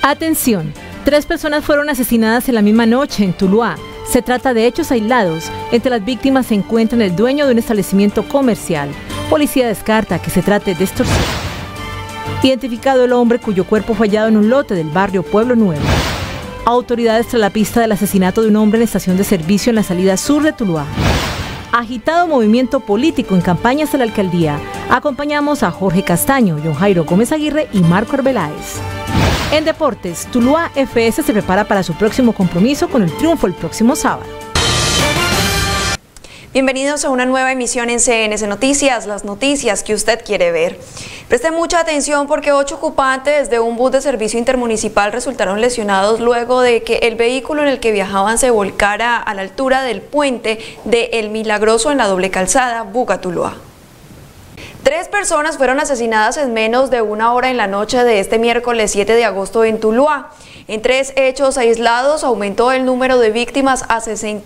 Atención, 3 personas fueron asesinadas en la misma noche en Tuluá. Se trata de hechos aislados. Entre las víctimas se encuentran el dueño de un establecimiento comercial. Policía descarta que se trate de extorsión. Identificado el hombre cuyo cuerpo fue hallado en un lote del barrio Pueblo Nuevo. Autoridades tras la pista del asesinato de un hombre en la estación de servicio en la salida sur de Tuluá. Agitado movimiento político en campañas de la alcaldía. Acompañamos a Jorge Castaño, John Jairo Gómez Aguirre y Marco Arbeláez. En deportes, Tuluá FS se prepara para su próximo compromiso con el triunfo el próximo sábado. Bienvenidos a una nueva emisión en CNC Noticias, las noticias que usted quiere ver. Preste mucha atención porque 8 ocupantes de un bus de servicio intermunicipal resultaron lesionados luego de que el vehículo en el que viajaban se volcara a la altura del puente de El Milagroso en la doble calzada Buga-Tuluá. 3 personas fueron asesinadas en menos de una hora en la noche de este miércoles 7 de agosto en Tuluá. En 3 hechos aislados aumentó el número de víctimas a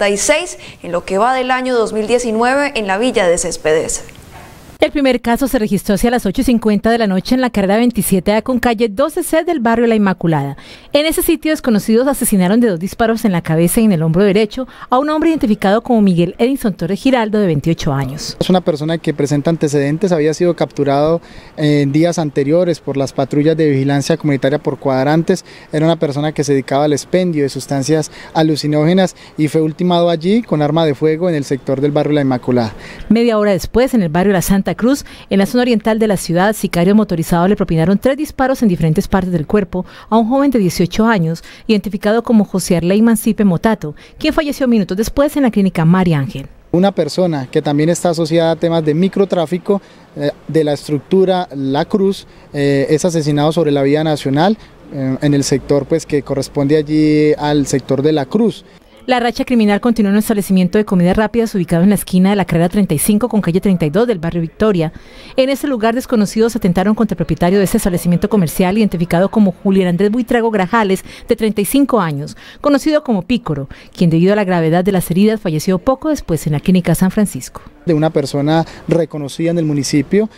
66 en lo que va del año 2019 en la villa de Céspedes. El primer caso se registró hacia las 8:50 de la noche en la carrera 27A con calle 12C del barrio La Inmaculada. En ese sitio desconocidos asesinaron de 2 disparos en la cabeza y en el hombro derecho a un hombre identificado como Miguel Edinson Torres Giraldo de 28 años. Es una persona que presenta antecedentes, había sido capturado en días anteriores por las patrullas de vigilancia comunitaria por cuadrantes, era una persona que se dedicaba al expendio de sustancias alucinógenas y fue ultimado allí con arma de fuego en el sector del barrio La Inmaculada. Media hora después, en el barrio La Santa Cruz, en la zona oriental de la ciudad, sicarios motorizados le propinaron 3 disparos en diferentes partes del cuerpo a un joven de 18 años, identificado como José Arley Mancipe Motato, quien falleció minutos después en la clínica María Ángel. Una persona que también está asociada a temas de microtráfico de la estructura La Cruz es asesinado sobre la vía nacional en el sector pues, que corresponde allí al sector de La Cruz. La racha criminal continuó en un establecimiento de comidas rápidas ubicado en la esquina de la carrera 35 con calle 32 del barrio Victoria. En ese lugar desconocidos atentaron contra el propietario de ese establecimiento comercial identificado como Julián Andrés Buitrago Grajales, de 35 años, conocido como Pícoro, quien debido a la gravedad de las heridas falleció poco después en la clínica San Francisco. De una persona reconocida en el municipio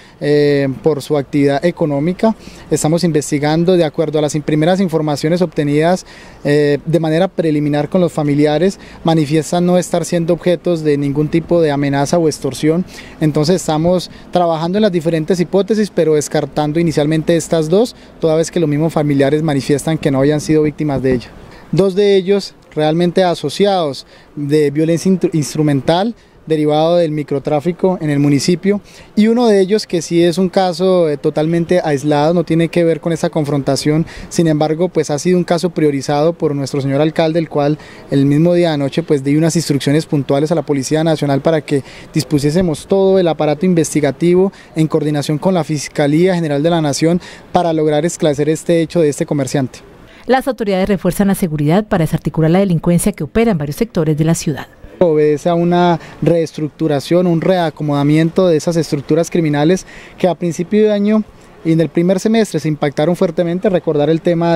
por su actividad económica. Estamos investigando de acuerdo a las primeras informaciones obtenidas de manera preliminar con los familiares, manifiestan no estar siendo objetos de ningún tipo de amenaza o extorsión. Entonces estamos trabajando en las diferentes hipótesis, pero descartando inicialmente estas 2, toda vez que los mismos familiares manifiestan que no hayan sido víctimas de ello. 2 de ellos realmente asociados de violencia instrumental, derivado del microtráfico en el municipio, y uno de ellos que sí es un caso totalmente aislado, no tiene que ver con esa confrontación, sin embargo pues ha sido un caso priorizado por nuestro señor alcalde, el cual el mismo día de anoche pues dio unas instrucciones puntuales a la Policía Nacional para que dispusiésemos todo el aparato investigativo en coordinación con la Fiscalía General de la Nación para lograr esclarecer este hecho de este comerciante. Las autoridades refuerzan la seguridad para desarticular la delincuencia que opera en varios sectores de la ciudad. Obedece a una reestructuración, un reacomodamiento de esas estructuras criminales que a principio de año y en el primer semestre se impactaron fuertemente. Recordar el tema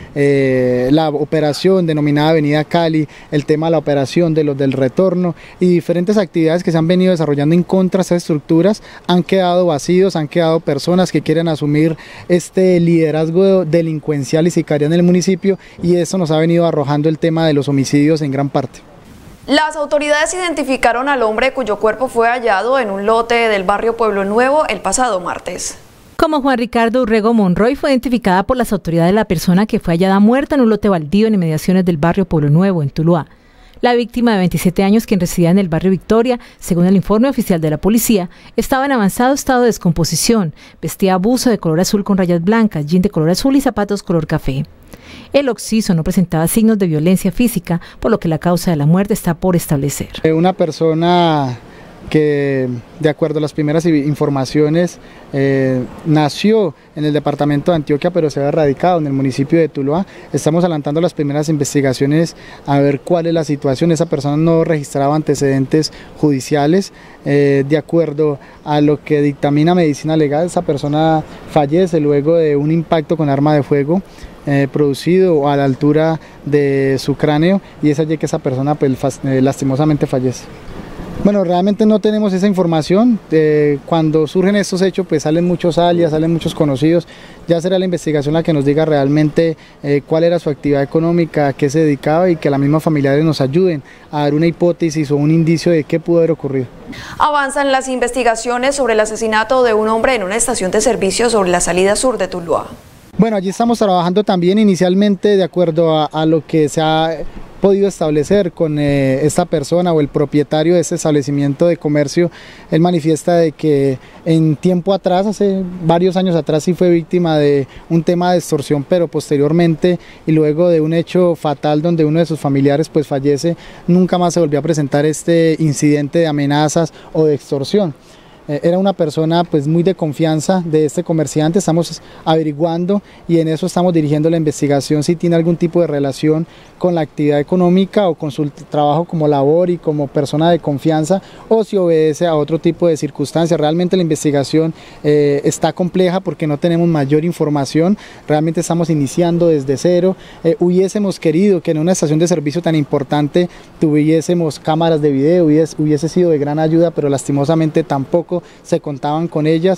de la operación denominada Avenida Cali, el tema de la operación de los del retorno y diferentes actividades que se han venido desarrollando en contra de esas estructuras. Han quedado vacíos, han quedado personas que quieren asumir este liderazgo delincuencial y sicario en el municipio, y eso nos ha venido arrojando el tema de los homicidios en gran parte. Las autoridades identificaron al hombre cuyo cuerpo fue hallado en un lote del barrio Pueblo Nuevo el pasado martes. Como Juan Ricardo Urrego Monroy, fue identificada por las autoridades la persona que fue hallada muerta en un lote baldío en inmediaciones del barrio Pueblo Nuevo, en Tuluá. La víctima de 27 años, quien residía en el barrio Victoria, según el informe oficial de la policía, estaba en avanzado estado de descomposición, vestía buzo de color azul con rayas blancas, jean de color azul y zapatos color café. El occiso no presentaba signos de violencia física, por lo que la causa de la muerte está por establecer. Una persona que, de acuerdo a las primeras informaciones, nació en el departamento de Antioquia, pero se había radicado en el municipio de Tuluá. Estamos adelantando las primeras investigaciones a ver cuál es la situación. Esa persona no registraba antecedentes judiciales. De acuerdo a lo que dictamina medicina legal, esa persona fallece luego de un impacto con arma de fuego producido a la altura de su cráneo, y es allí que esa persona pues, lastimosamente fallece. Bueno, realmente no tenemos esa información. Cuando surgen estos hechos, pues salen muchos alias, salen muchos conocidos. Ya será la investigación la que nos diga realmente cuál era su actividad económica, a qué se dedicaba y que las mismas familiares nos ayuden a dar una hipótesis o un indicio de qué pudo haber ocurrido. Avanzan las investigaciones sobre el asesinato de un hombre en una estación de servicio sobre la salida sur de Tuluá. Bueno, allí estamos trabajando también inicialmente de acuerdo a lo que se ha podido establecer con esta persona o el propietario de este establecimiento de comercio. Él manifiesta de que en tiempo atrás, hace varios años atrás, sí fue víctima de un tema de extorsión, pero posteriormente y luego de un hecho fatal donde uno de sus familiares pues fallece, nunca más se volvió a presentar este incidente de amenazas o de extorsión. Era una persona pues muy de confianza de este comerciante. Estamos averiguando y en eso estamos dirigiendo la investigación si tiene algún tipo de relación con la actividad económica o con su trabajo como labor y como persona de confianza, o si obedece a otro tipo de circunstancias. Realmente la investigación está compleja porque no tenemos mayor información, realmente estamos iniciando desde cero. Hubiésemos querido que en una estación de servicio tan importante tuviésemos cámaras de video, hubiese sido de gran ayuda, pero lastimosamente tampoco se contaban con ellas.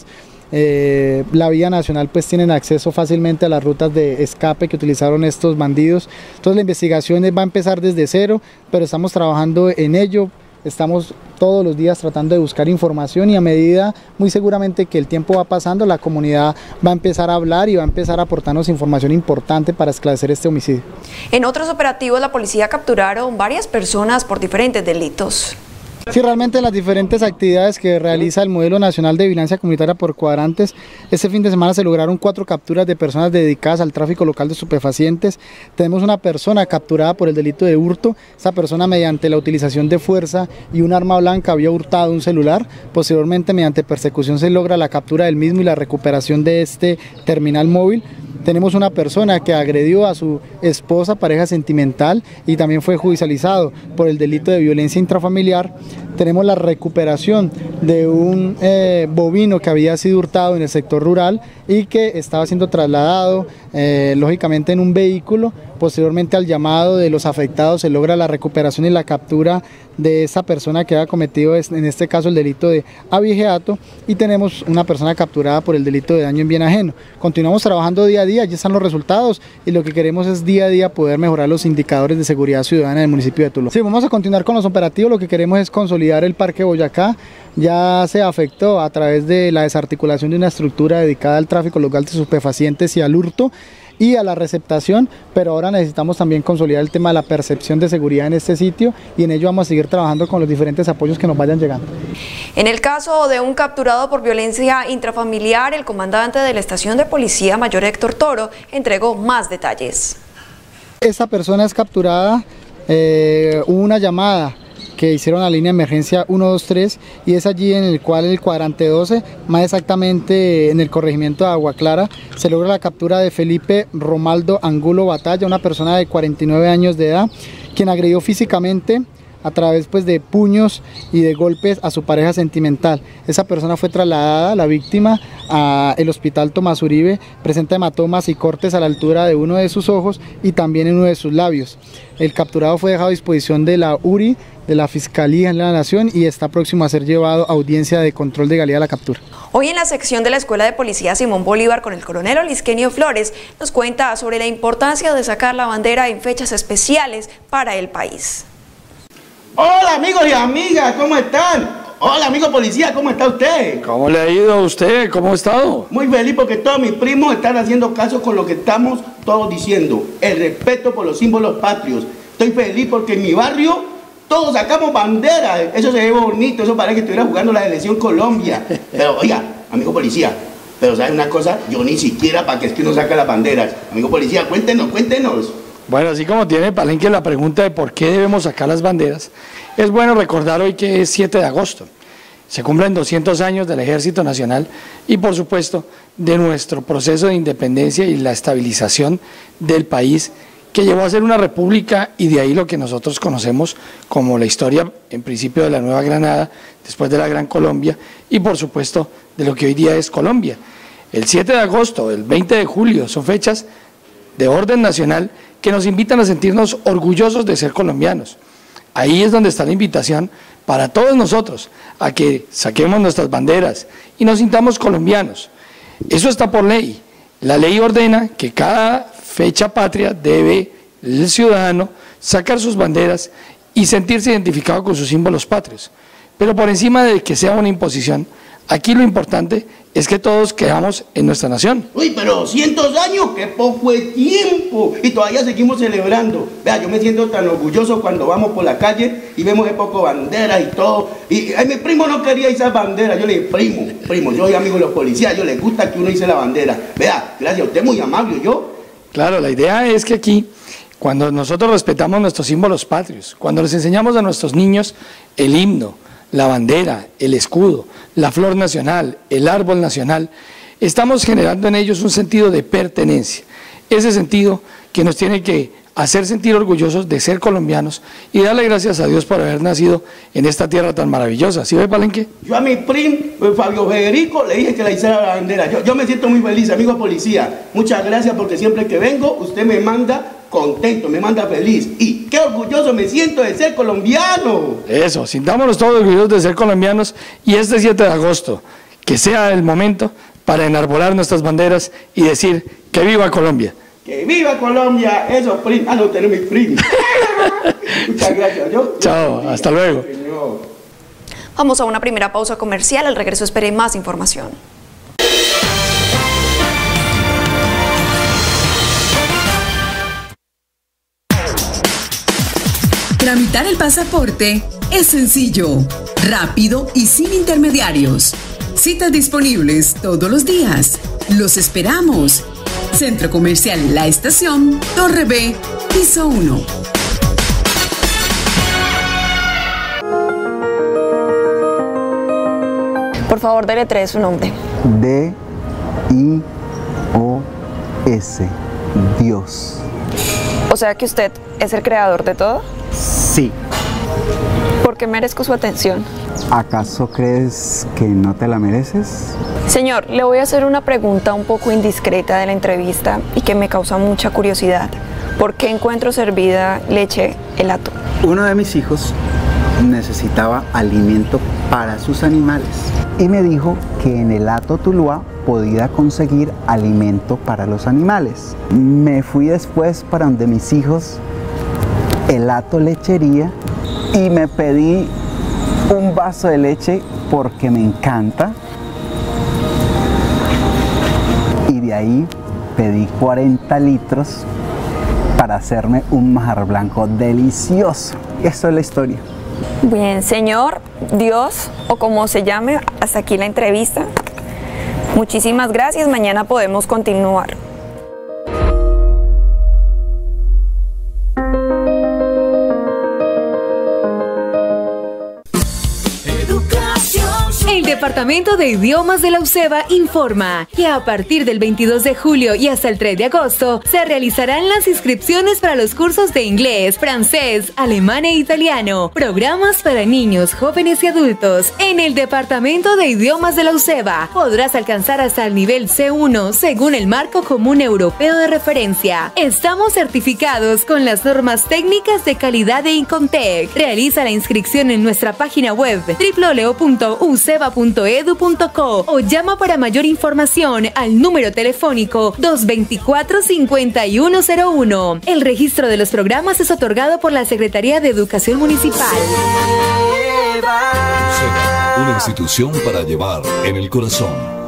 La vía nacional pues tienen acceso fácilmente a las rutas de escape que utilizaron estos bandidos. Entonces la investigación va a empezar desde cero, pero estamos trabajando en ello. Estamos todos los días tratando de buscar información y a medida, muy seguramente que el tiempo va pasando, la comunidad va a empezar a hablar y va a empezar a aportarnos información importante para esclarecer este homicidio. En otros operativos la policía capturaron varias personas por diferentes delitos. Sí, realmente en las diferentes actividades que realiza el Modelo Nacional de Vigilancia Comunitaria por Cuadrantes, este fin de semana se lograron 4 capturas de personas dedicadas al tráfico local de estupefacientes. Tenemos una persona capturada por el delito de hurto. Esa persona, mediante la utilización de fuerza y un arma blanca, había hurtado un celular. Posteriormente, mediante persecución, se logra la captura del mismo y la recuperación de este terminal móvil. Tenemos una persona que agredió a su esposa, pareja sentimental, y también fue judicializado por el delito de violencia intrafamiliar. Tenemos la recuperación de un bovino que había sido hurtado en el sector rural y que estaba siendo trasladado lógicamente en un vehículo. Posteriormente al llamado de los afectados se logra la recuperación y la captura de esa persona que había cometido en este caso el delito de abigeato, y tenemos una persona capturada por el delito de daño en bien ajeno. Continuamos trabajando día a día, ya están los resultados y lo que queremos es día a día poder mejorar los indicadores de seguridad ciudadana del municipio de Tuluá. Sí, vamos a continuar con los operativos. Lo que queremos es consolidar el Parque Boyacá. Ya se afectó a través de la desarticulación de una estructura dedicada al tráfico local de estupefacientes y al hurto y a la receptación, pero ahora necesitamos también consolidar el tema de la percepción de seguridad en este sitio, y en ello vamos a seguir trabajando con los diferentes apoyos que nos vayan llegando. En el caso de un capturado por violencia intrafamiliar, el comandante de la estación de policía, mayor Héctor Toro, entregó más detalles. Esta persona es capturada, hubo una llamada que hicieron a la línea de emergencia 123 y es allí en el cual el cuadrante 12, más exactamente en el corregimiento de Agua Clara, se logra la captura de Felipe Romaldo Angulo Batalla, una persona de 49 años de edad, quien agredió físicamente a través pues de puños y de golpes a su pareja sentimental. Esa persona fue trasladada, la víctima, al hospital Tomás Uribe, presenta hematomas y cortes a la altura de uno de sus ojos y también en uno de sus labios. El capturado fue dejado a disposición de la URI, de la Fiscalía de la Nación, y está próximo a ser llevado a audiencia de control de legalidad de la captura. Hoy en la sección de la Escuela de Policía Simón Bolívar con el coronel Olisquenio Flores nos cuenta sobre la importancia de sacar la bandera en fechas especiales para el país. Hola amigos y amigas, ¿cómo están? Hola amigo policía, ¿cómo está usted? ¿Cómo le ha ido a usted? ¿Cómo ha estado? Muy feliz porque todos mis primos están haciendo caso con lo que estamos todos diciendo. El respeto por los símbolos patrios. Estoy feliz porque en mi barrio todos sacamos bandera. Eso se ve bonito, eso parece que estuviera jugando la selección Colombia. Pero oiga, amigo policía, pero ¿sabe una cosa? Yo ni siquiera para qué es que uno saca las banderas. Amigo policía, cuéntenos. Bueno, así como tiene Palenque la pregunta de por qué debemos sacar las banderas, es bueno recordar hoy que es 7 de agosto. Se cumplen 200 años del Ejército Nacional y, por supuesto, de nuestro proceso de independencia y la estabilización del país, que llevó a ser una república, y de ahí lo que nosotros conocemos como la historia, en principio, de la Nueva Granada, después de la Gran Colombia y, por supuesto, de lo que hoy día es Colombia. El 7 de agosto, el 20 de julio son fechas de orden nacional que nos invitan a sentirnos orgullosos de ser colombianos. Ahí es donde está la invitación para todos nosotros, a que saquemos nuestras banderas y nos sintamos colombianos. Eso está por ley. La ley ordena que cada fecha patria debe el ciudadano sacar sus banderas y sentirse identificado con sus símbolos patrios. Pero por encima de que sea una imposición, aquí lo importante es que todos quedamos en nuestra nación. Uy, pero 200 años, qué poco es tiempo. Y todavía seguimos celebrando. Vea, yo me siento tan orgulloso cuando vamos por la calle y vemos de poco banderas y todo. Y mi primo no quería esas banderas. Yo le dije, primo, yo soy amigo de los policías, yo les gusta que uno hice la bandera. Vea, gracias, usted es muy amable, ¿yo? Claro, la idea es que aquí, cuando nosotros respetamos nuestros símbolos patrios, cuando les enseñamos a nuestros niños el himno, la bandera, el escudo, la flor nacional, el árbol nacional, estamos generando en ellos un sentido de pertenencia, ese sentido que nos tiene que hacer sentir orgullosos de ser colombianos y darle gracias a Dios por haber nacido en esta tierra tan maravillosa. ¿Sí ve, Palenque? Yo a mi primo, Fabio Federico, le dije que le hiciera la bandera. Yo me siento muy feliz, amigo policía. Muchas gracias porque siempre que vengo, usted me manda contento, me manda feliz. Y qué orgulloso me siento de ser colombiano. Eso, sintámonos todos orgullosos de ser colombianos y este 7 de agosto, que sea el momento para enarbolar nuestras banderas y decir que viva Colombia. ¡Que viva Colombia! Eso, no tenés mi primo. Muchas gracias. Chao, hasta luego. Señor. Vamos a una primera pausa comercial. Al regreso espere más información. Tramitar el pasaporte es sencillo, rápido y sin intermediarios. Citas disponibles todos los días. Los esperamos. Centro Comercial La Estación, Torre B, piso 1. Por favor, deletree su nombre. D-I-O-S. Dios. O sea que usted es el creador de todo. Sí. ¿Por qué merezco su atención? ¿Acaso crees que no te la mereces? Señor, le voy a hacer una pregunta un poco indiscreta de la entrevista y que me causa mucha curiosidad. ¿Por qué encuentro servida leche helato? Uno de mis hijos necesitaba alimento para sus animales y me dijo que en el Hato Tuluá podía conseguir alimento para los animales. Me fui después para donde mis hijos, el Hato Lechería, y me pedí un vaso de leche porque me encanta. Y de ahí pedí 40 litros para hacerme un manjar blanco delicioso. Eso es la historia. Bien, señor, Dios, o como se llame, hasta aquí la entrevista. Muchísimas gracias, mañana podemos continuar. El Departamento de Idiomas de la UCEBA informa que a partir del 22 de julio y hasta el 3 de agosto se realizarán las inscripciones para los cursos de inglés, francés, alemán e italiano, programas para niños, jóvenes y adultos. En el Departamento de Idiomas de la UCEBA podrás alcanzar hasta el nivel C1 según el Marco Común Europeo de Referencia. Estamos certificados con las normas técnicas de calidad de INCOMTEC. Realiza la inscripción en nuestra página web www.uceba.edu.co o llama para mayor información al número telefónico 224-5101. El registro de los programas es otorgado por la Secretaría de Educación Municipal. UCEBA, una institución para llevar en el corazón.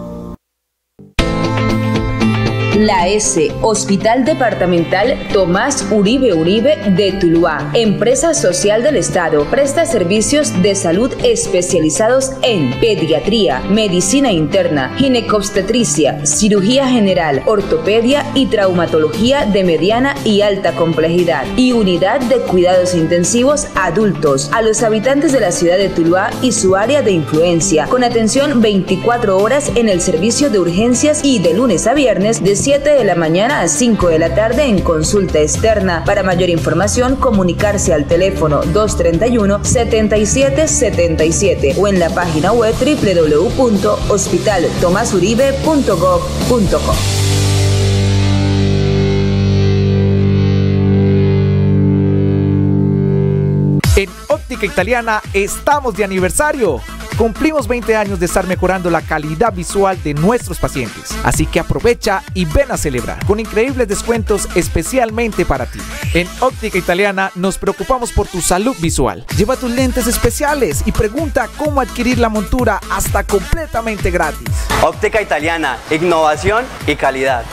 La S, Hospital Departamental Tomás Uribe Uribe de Tuluá, empresa social del Estado, presta servicios de salud especializados en pediatría, medicina interna, ginecobstetricia, cirugía general, ortopedia y traumatología de mediana y alta complejidad, y unidad de cuidados intensivos adultos a los habitantes de la ciudad de Tuluá y su área de influencia, con atención 24 horas en el servicio de urgencias y de lunes a viernes de 7 de la mañana a 5 de la tarde en consulta externa. Para mayor información, comunicarse al teléfono 231-7777 o en la página web www.hospitaltomasuribe.gov.co. Óptica Italiana estamos de aniversario. Cumplimos 20 años de estar mejorando la calidad visual de nuestros pacientes. Así que aprovecha y ven a celebrar con increíbles descuentos especialmente para ti. En Óptica Italiana nos preocupamos por tu salud visual. Lleva tus lentes especiales y pregunta cómo adquirir la montura hasta completamente gratis. Óptica Italiana, innovación y calidad.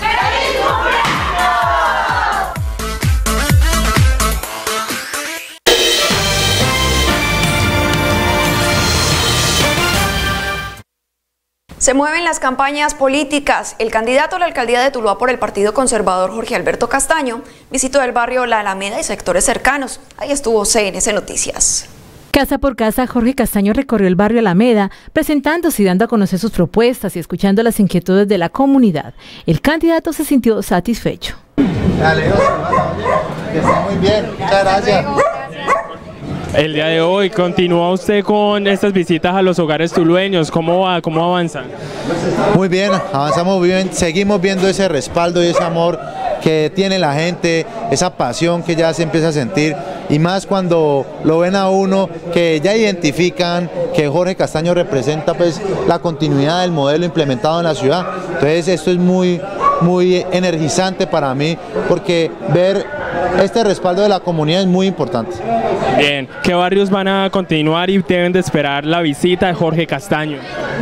Se mueven las campañas políticas. El candidato a la alcaldía de Tuluá por el Partido Conservador, Jorge Alberto Castaño, visitó el barrio La Alameda y sectores cercanos. Ahí estuvo CNC Noticias. Casa por casa, Jorge Castaño recorrió el barrio Alameda, presentándose y dando a conocer sus propuestas y escuchando las inquietudes de la comunidad. El candidato se sintió satisfecho. Dale, que esté muy bien. Muchas gracias. El día de hoy continúa usted con estas visitas a los hogares tulueños. ¿Cómo va? ¿Cómo avanzan? Muy bien, avanzamos bien, seguimos viendo ese respaldo y ese amor que tiene la gente, esa pasión que ya se empieza a sentir, y más cuando lo ven a uno, que ya identifican que Jorge Castaño representa pues la continuidad del modelo implementado en la ciudad. Entonces esto es muy energizante para mí, porque ver este respaldo de la comunidad es muy importante. Bien, ¿qué barrios van a continuar y deben de esperar la visita de Jorge Castaño?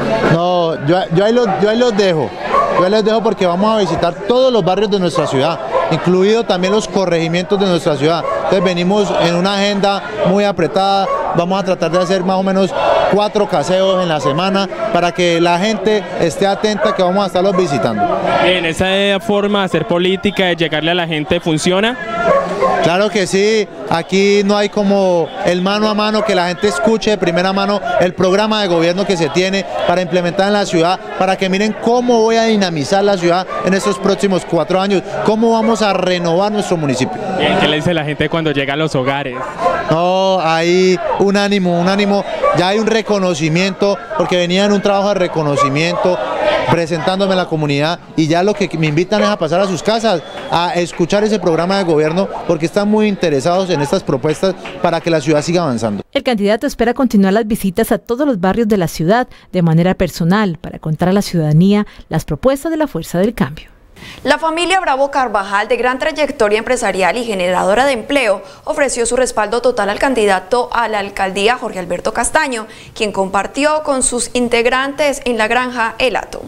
No, yo ahí los dejo. Yo les dejo porque vamos a visitar todos los barrios de nuestra ciudad, incluido también los corregimientos de nuestra ciudad. Entonces venimos en una agenda muy apretada, vamos a tratar de hacer más o menos 4 caseos en la semana para que la gente esté atenta que vamos a estarlos visitando. Bien, ¿esa forma de hacer política, de llegarle a la gente, funciona? Claro que sí, aquí no hay como el mano a mano, que la gente escuche de primera mano el programa de gobierno que se tiene para implementar en la ciudad, para que miren cómo voy a dinamizar la ciudad en estos próximos 4 años, cómo vamos a renovar nuestro municipio. Bien, ¿qué le dice la gente cuando llega a los hogares? No, hay un ánimo, ya hay un reconocimiento, porque venía en un trabajo de reconocimiento, presentándome en la comunidad, y ya lo que me invitan es a pasar a sus casas, a escuchar ese programa de gobierno, porque están muy interesados en estas propuestas para que la ciudad siga avanzando. El candidato espera continuar las visitas a todos los barrios de la ciudad de manera personal para contar a la ciudadanía las propuestas de la Fuerza del Cambio. La familia Bravo Carvajal, de gran trayectoria empresarial y generadora de empleo, ofreció su respaldo total al candidato a la alcaldía Jorge Alberto Castaño, quien compartió con sus integrantes en la granja El Hato.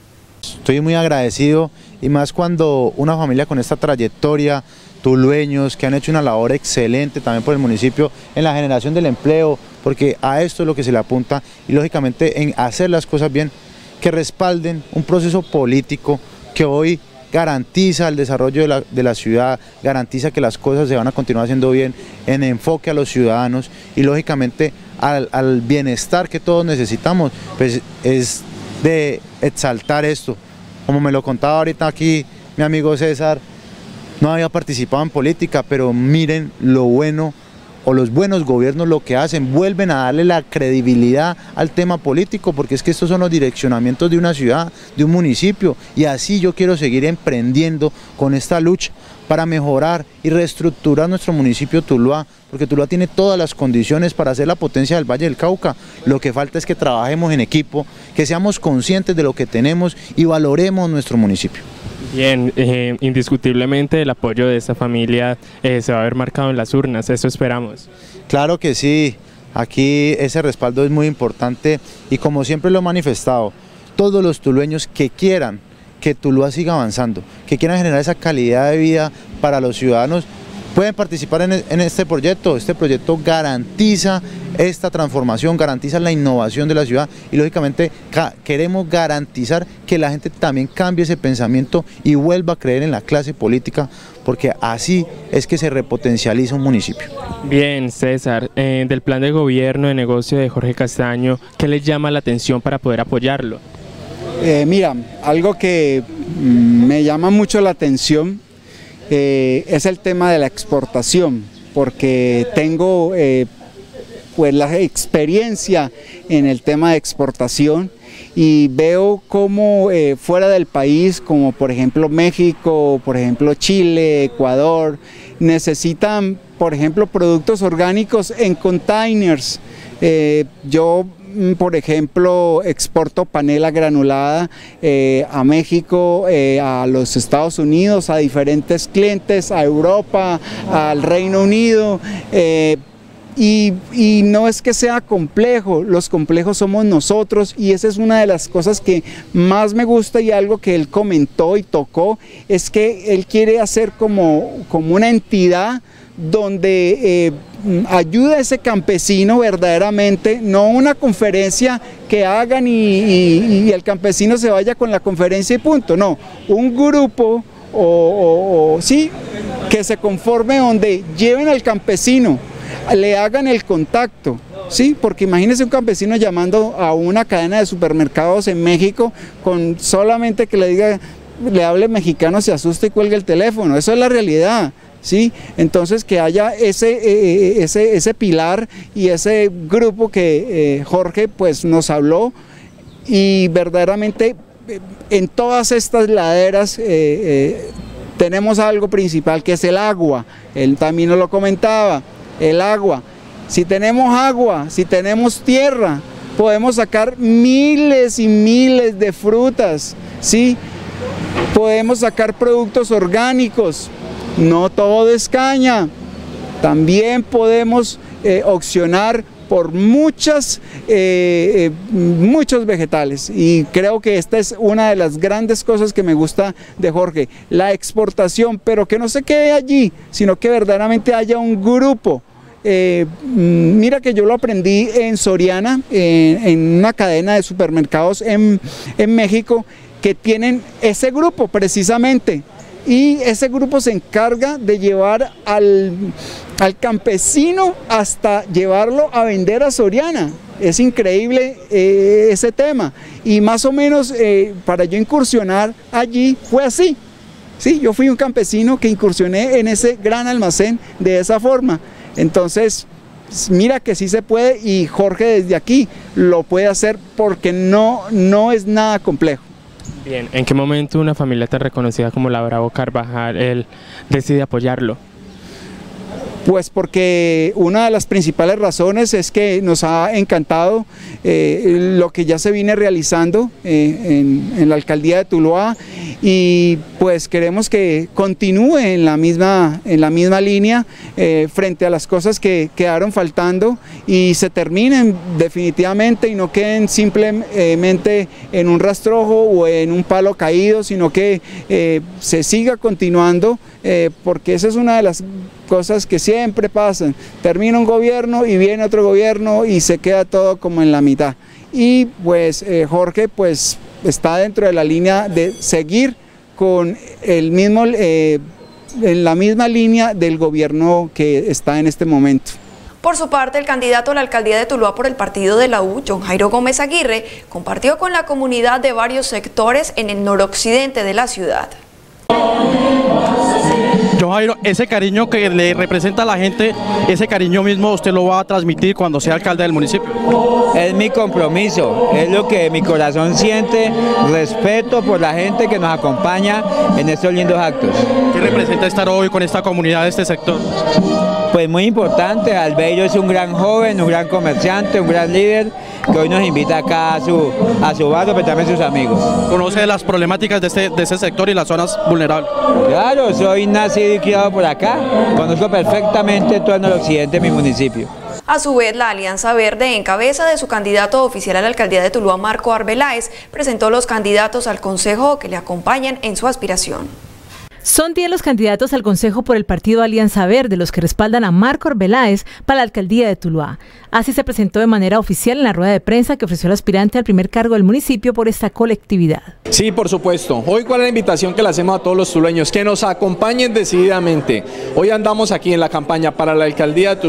Estoy muy agradecido, y más cuando una familia con esta trayectoria, tulueños que han hecho una labor excelente también por el municipio en la generación del empleo, porque a esto es lo que se le apunta, y lógicamente en hacer las cosas bien, que respalden un proceso político que hoy garantiza el desarrollo de la ciudad, garantiza que las cosas se van a continuar haciendo bien, en enfoque a los ciudadanos y lógicamente al bienestar que todos necesitamos. Pues es de exaltar esto. Como me lo contaba ahorita aquí mi amigo César, no había participado en política, pero miren lo bueno, o los buenos gobiernos lo que hacen, vuelven a darle la credibilidad al tema político, porque es que estos son los direccionamientos de una ciudad, de un municipio, y así yo quiero seguir emprendiendo con esta lucha para mejorar y reestructurar nuestro municipio Tuluá, porque Tuluá tiene todas las condiciones para ser la potencia del Valle del Cauca. Lo que falta es que trabajemos en equipo, que seamos conscientes de lo que tenemos y valoremos nuestro municipio. Bien, indiscutiblemente el apoyo de esta familia se va a ver marcado en las urnas, eso esperamos. Claro que sí, aquí ese respaldo es muy importante, y como siempre lo he manifestado, todos los tulueños que quieran que Tuluá siga avanzando, que quieran generar esa calidad de vida para los ciudadanos, pueden participar en este proyecto. Este proyecto garantiza esta transformación, garantiza la innovación de la ciudad, y lógicamente queremos garantizar que la gente también cambie ese pensamiento y vuelva a creer en la clase política, porque así es que se repotencializa un municipio. Bien, César, del plan de gobierno de negocio de Jorge Castaño, ¿qué les llama la atención para poder apoyarlo? Mira, algo que me llama mucho la atención es el tema de la exportación, porque tengo pues la experiencia en el tema de exportación, y veo cómo fuera del país, como por ejemplo México, por ejemplo Chile, Ecuador, necesitan por ejemplo, productos orgánicos en containers. Yo, por ejemplo, exporto panela granulada a México, a los Estados Unidos, a diferentes clientes, a Europa, al Reino Unido. Y no es que sea complejo, los complejos somos nosotros, y esa es una de las cosas que más me gusta, y algo que él comentó y tocó, es que él quiere hacer como una entidad donde ayude a ese campesino verdaderamente, no una conferencia que hagan y el campesino se vaya con la conferencia y punto, no, un grupo sí, que se conforme, donde lleven al campesino, le hagan el contacto, ¿sí? Porque imagínese un campesino llamando a una cadena de supermercados en México con solamente que le diga, le hable mexicano, se asusta y cuelga el teléfono. Eso es la realidad, ¿sí? Entonces, que haya ese pilar y ese grupo que Jorge pues nos habló, y verdaderamente en todas estas laderas tenemos algo principal, que es el agua. Él también nos lo comentaba. El agua, si tenemos agua, si tenemos tierra, podemos sacar miles y miles de frutas, ¿sí? Podemos sacar productos orgánicos, no todo es caña, también podemos opcionar por muchos vegetales, y creo que esta es una de las grandes cosas que me gusta de Jorge, la exportación, pero que no se quede allí, sino que verdaderamente haya un grupo. Mira que yo lo aprendí en Soriana, en una cadena de supermercados en México, que tienen ese grupo precisamente, y ese grupo se encarga de llevar al campesino hasta llevarlo a vender a Soriana. Es increíble ese tema, y más o menos para yo incursionar allí fue así. Sí, yo fui un campesino que incursioné en ese gran almacén de esa forma. Entonces, mira que sí se puede, y Jorge desde aquí lo puede hacer, porque no es nada complejo. Bien, ¿en qué momento una familia tan reconocida como la Bravo Carvajal él decide apoyarlo? Pues porque una de las principales razones es que nos ha encantado lo que ya se viene realizando en la alcaldía de Tuluá, y pues queremos que continúe en la misma línea frente a las cosas que quedaron faltando, y se terminen definitivamente y no queden simplemente en un rastrojo o en un palo caído, sino que se siga continuando, porque esa es una de las cosas que siempre pasan. Termina un gobierno y viene otro gobierno y se queda todo como en la mitad. Y pues Jorge pues está dentro de la línea de seguir con en la misma línea del gobierno que está en este momento. Por su parte, el candidato a la alcaldía de Tuluá por el partido de la U, John Jairo Gómez Aguirre, compartió con la comunidad de varios sectores en el noroccidente de la ciudad. John Jairo, ese cariño que le representa a la gente, ese cariño mismo usted lo va a transmitir cuando sea alcalde del municipio. Es mi compromiso, es lo que mi corazón siente, respeto por la gente que nos acompaña en estos lindos actos. ¿Qué representa estar hoy con esta comunidad de este sector? Pues muy importante, Albello es un gran joven, un gran comerciante, un gran líder, que hoy nos invita acá a su barrio, pero también a sus amigos. ¿Conoce las problemáticas de este sector y las zonas vulnerables? Claro, soy nacido y criado por acá, conozco perfectamente todo el noroccidente de mi municipio. A su vez, la Alianza Verde, en cabeza de su candidato oficial a la alcaldía de Tuluá, Marco Arbeláez, presentó los candidatos al consejo que le acompañan en su aspiración. Son 10 los candidatos al Consejo por el partido Alianza Verde, los que respaldan a Marco Arbeláez para la alcaldía de Tuluá. Así se presentó de manera oficial en la rueda de prensa que ofreció el aspirante al primer cargo del municipio por esta colectividad. Sí, por supuesto. Hoy, ¿cuál es la invitación que le hacemos a todos los tulueños? Que nos acompañen decididamente. Hoy andamos aquí en la campaña para la alcaldía de Tuluá.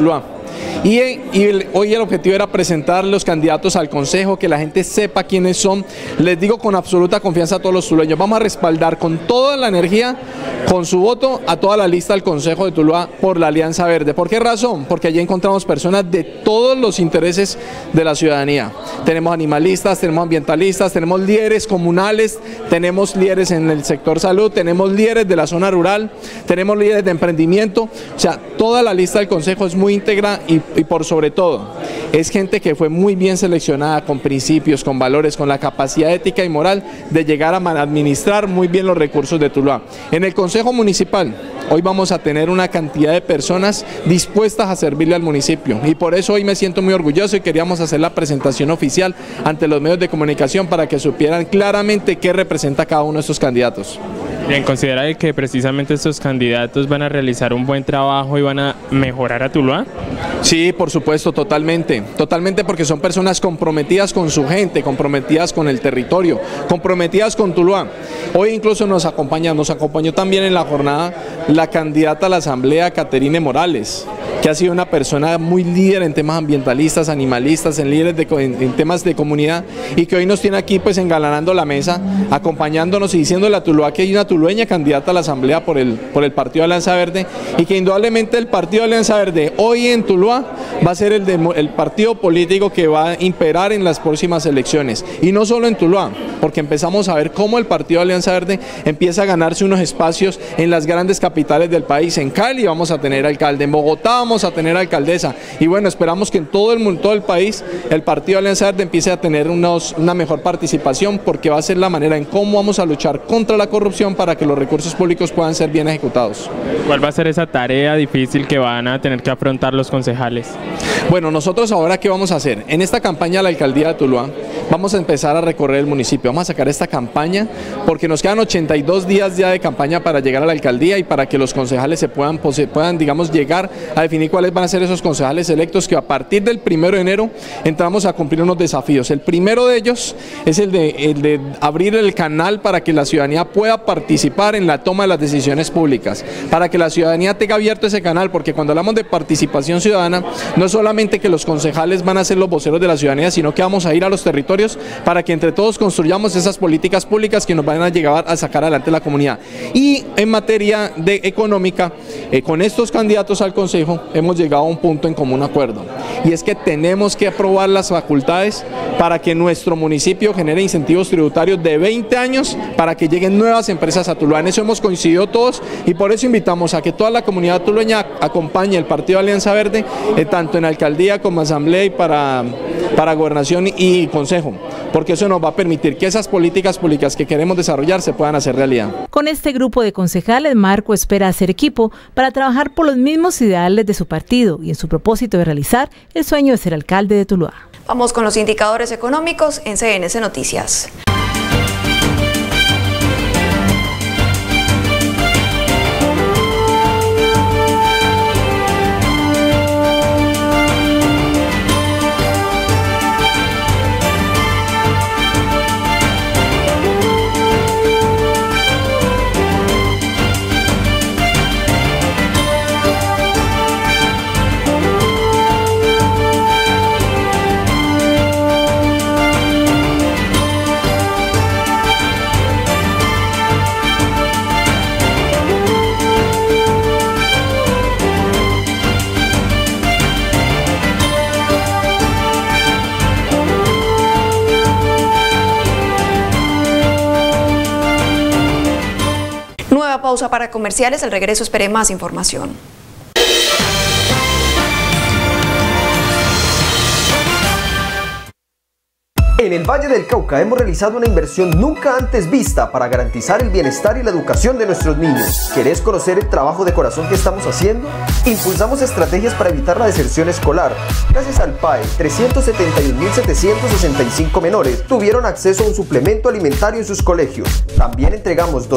Y hoy el objetivo era presentar los candidatos al consejo, que la gente sepa quiénes son. Les digo con absoluta confianza a todos los tulueños, vamos a respaldar con toda la energía, con su voto, a toda la lista del Consejo de Tuluá por la Alianza Verde. ¿Por qué razón? Porque allí encontramos personas de todos los intereses de la ciudadanía. Tenemos animalistas, tenemos ambientalistas, tenemos líderes comunales, tenemos líderes en el sector salud, tenemos líderes de la zona rural, tenemos líderes de emprendimiento. O sea, toda la lista del Consejo es muy íntegra y por sobre todo es gente que fue muy bien seleccionada, con principios, con valores, con la capacidad ética y moral de llegar a administrar muy bien los recursos de Tuluá. En el Consejo Municipal hoy vamos a tener una cantidad de personas dispuestas a servirle al municipio, y por eso hoy me siento muy orgulloso y queríamos hacer la presentación oficial ante los medios de comunicación para que supieran claramente qué representa cada uno de estos candidatos. Bien, ¿considera que precisamente estos candidatos van a realizar un buen trabajo y van a mejorar a Tuluá? Sí, por supuesto, totalmente, porque son personas comprometidas con su gente, comprometidas con el territorio, comprometidas con Tuluá. Hoy incluso nos acompañó también en la jornada la candidata a la Asamblea, Caterine Morales, que ha sido una persona muy líder en temas ambientalistas, animalistas, en temas de comunidad, y que hoy nos tiene aquí pues engalanando la mesa, acompañándonos y diciéndole a Tuluá que hay una tulueña candidata a la Asamblea por el Partido Alianza Verde, y que indudablemente el Partido Alianza Verde hoy en Tuluá va a ser el partido político que va a imperar en las próximas elecciones, y no solo en Tuluá, porque empezamos a ver cómo el Partido Alianza Verde empieza a ganarse unos espacios en las grandes capitales del país. En Cali vamos a tener alcalde, en Bogotá vamos a tener alcaldesa, y bueno, esperamos que en todo el mundo, todo el país, el Partido Alianza Verde empiece a tener una mejor participación, porque va a ser la manera en cómo vamos a luchar contra la corrupción para que los recursos públicos puedan ser bien ejecutados. ¿Cuál va a ser esa tarea difícil que van a tener que afrontar los concejales? Bueno, nosotros ahora ¿qué vamos a hacer? En esta campaña a la alcaldía de Tuluá vamos a empezar a recorrer el municipio, vamos a sacar esta campaña porque nos quedan 82 días ya de campaña para llegar a la alcaldía y para que los concejales puedan digamos, llegar a definir cuáles van a ser esos concejales electos, que a partir del 1 de enero entramos a cumplir unos desafíos. El primero de ellos es el de abrir el canal para que la ciudadanía pueda participar en la toma de las decisiones públicas, para que la ciudadanía tenga abierto ese canal, porque cuando hablamos de participación ciudadana, no es solamente que los concejales van a ser los voceros de la ciudadanía, sino que vamos a ir a los territorios para que entre todos construyamos esas políticas públicas que nos van a llegar a sacar adelante la comunidad. Y en materia económica, con estos candidatos al consejo hemos llegado a un punto en común acuerdo, y es que tenemos que aprobar las facultades para que nuestro municipio genere incentivos tributarios de 20 años para que lleguen nuevas empresas a Tuluá. En eso hemos coincidido todos, y por eso invitamos a que toda la comunidad tulueña acompañe el Partido Alianza Verde, tanto en alcaldía como asamblea y para gobernación y consejo, porque eso nos va a permitir que esas políticas públicas que queremos desarrollar se puedan hacer realidad. Con este grupo de concejales, Marco espera hacer equipo para trabajar por los mismos ideales de su partido y en su propósito de realizar el sueño de ser alcalde de Tuluá. Vamos con los indicadores económicos en CNC Noticias. Nueva pausa para comerciales, al regreso espere más información. En el Valle del Cauca hemos realizado una inversión nunca antes vista para garantizar el bienestar y la educación de nuestros niños. ¿Querés conocer el trabajo de corazón que estamos haciendo? Impulsamos estrategias para evitar la deserción escolar. Gracias al PAE, 371.765 menores tuvieron acceso a un suplemento alimentario en sus colegios. También entregamos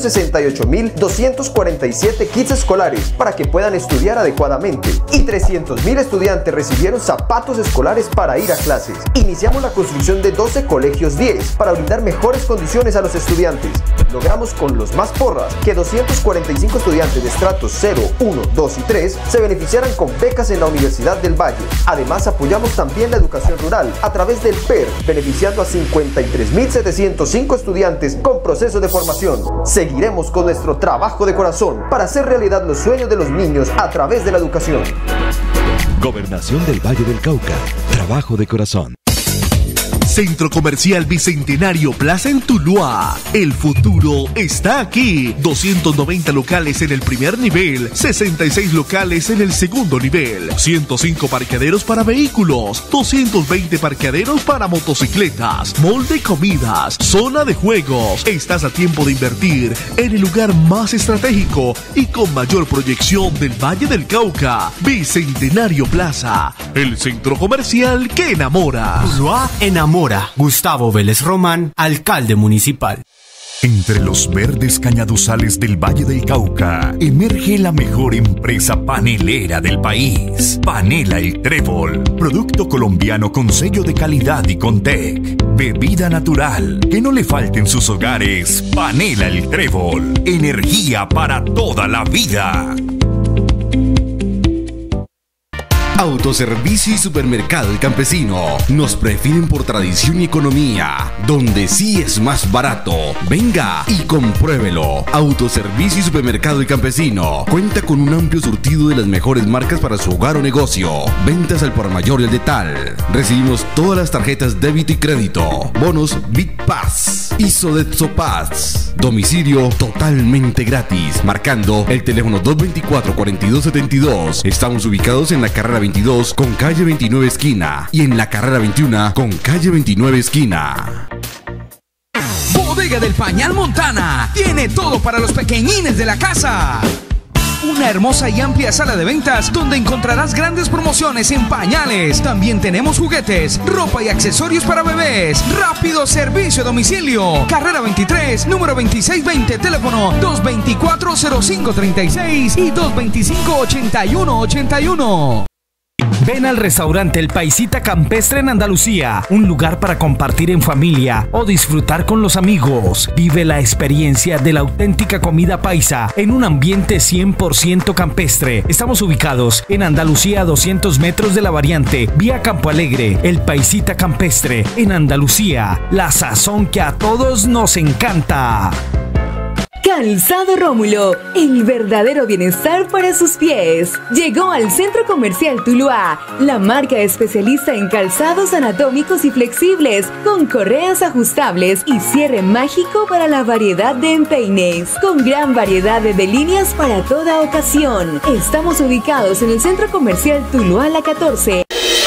268.247 kits escolares para que puedan estudiar adecuadamente. Y 300.000 estudiantes recibieron zapatos escolares para ir a clases. Iniciamos la construcción construcción de 12 colegios 10 para brindar mejores condiciones a los estudiantes. Logramos con los más porras que 245 estudiantes de estratos 0, 1, 2 y 3 se beneficiaran con becas en la Universidad del Valle. Además, apoyamos también la educación rural a través del PER, beneficiando a 53.705 estudiantes con proceso de formación. Seguiremos con nuestro trabajo de corazón para hacer realidad los sueños de los niños a través de la educación. Gobernación del Valle del Cauca. Trabajo de corazón. Centro Comercial Bicentenario Plaza en Tuluá. El futuro está aquí. 290 locales en el primer nivel, 66 locales en el segundo nivel, 105 parqueaderos para vehículos, 220 parqueaderos para motocicletas, mall de comidas, zona de juegos. Estás a tiempo de invertir en el lugar más estratégico y con mayor proyección del Valle del Cauca. Bicentenario Plaza, el centro comercial que enamora. Tuluá enamora. Gustavo Vélez Román, alcalde municipal. Entre los verdes cañaduzales del Valle del Cauca emerge la mejor empresa panelera del país, Panela El Trébol, producto colombiano con sello de calidad y Contec. Bebida natural, que no le falte en sus hogares. Panela El Trébol, energía para toda la vida. Autoservicio y Supermercado El Campesino nos prefieren por tradición y economía, donde sí es más barato. Venga y compruébelo. Autoservicio y Supermercado El Campesino cuenta con un amplio surtido de las mejores marcas para su hogar o negocio. Ventas al por mayor y al detal. Recibimos todas las tarjetas débito y crédito. Bonos BitPass y Sodexo-Pass. Domicilio totalmente gratis. Marcando el teléfono 224-4272. Estamos ubicados en la carrera 22 con calle 29 esquina y en la carrera 21 con calle 29 esquina. Bodega del Pañal Montana tiene todo para los pequeñines de la casa. Una hermosa y amplia sala de ventas donde encontrarás grandes promociones en pañales. También tenemos juguetes, ropa y accesorios para bebés. Rápido servicio a domicilio. Carrera 23, número 2620, teléfono 224-0536 y 225-8181. Ven al restaurante El Paisita Campestre en Andalucía, un lugar para compartir en familia o disfrutar con los amigos. Vive la experiencia de la auténtica comida paisa en un ambiente 100% campestre. Estamos ubicados en Andalucía a 200 metros de la variante, vía Campo Alegre. El Paisita Campestre en Andalucía, la sazón que a todos nos encanta. Calzado Rómulo, el verdadero bienestar para sus pies. Llegó al Centro Comercial Tuluá, la marca especialista en calzados anatómicos y flexibles, con correas ajustables y cierre mágico para la variedad de empeines, con gran variedad de líneas para toda ocasión. Estamos ubicados en el Centro Comercial Tuluá La 14.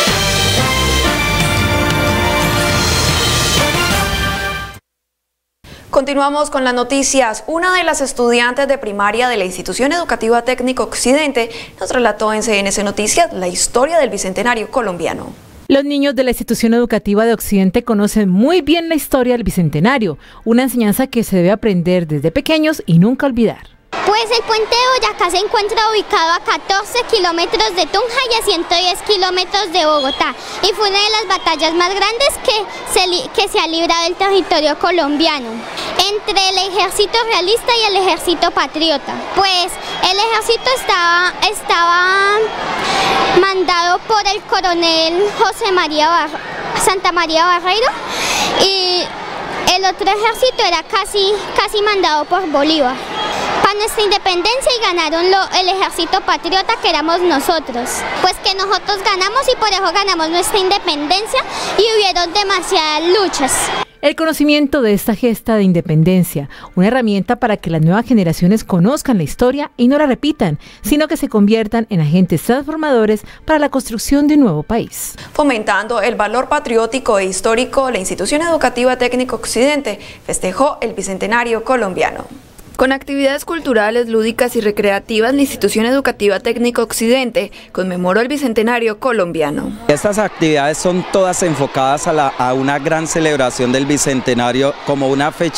Continuamos con las noticias. Una de las estudiantes de primaria de la Institución Educativa Técnico Occidente nos relató en CNC Noticias la historia del Bicentenario colombiano. Los niños de la Institución Educativa de Occidente conocen muy bien la historia del Bicentenario, una enseñanza que se debe aprender desde pequeños y nunca olvidar. Pues el puente de Boyacá se encuentra ubicado a 14 kilómetros de Tunja y a 110 kilómetros de Bogotá, y fue una de las batallas más grandes que se ha librado el territorio colombiano entre el ejército realista y el ejército patriota. Pues el ejército estaba mandado por el coronel Santa María Barreiro, y el otro ejército era casi mandado por Bolívar para nuestra independencia, y ganaron el ejército patriota, que éramos nosotros. Pues que nosotros ganamos, y por eso ganamos nuestra independencia, y hubieron demasiadas luchas. El conocimiento de esta gesta de independencia, una herramienta para que las nuevas generaciones conozcan la historia y no la repitan, sino que se conviertan en agentes transformadores para la construcción de un nuevo país. Fomentando el valor patriótico e histórico, la Institución Educativa Técnico Occidente festejó el Bicentenario colombiano. Con actividades culturales, lúdicas y recreativas, la Institución Educativa Técnico Occidente conmemoró el Bicentenario colombiano. Estas actividades son todas enfocadas a una gran celebración del Bicentenario como una fecha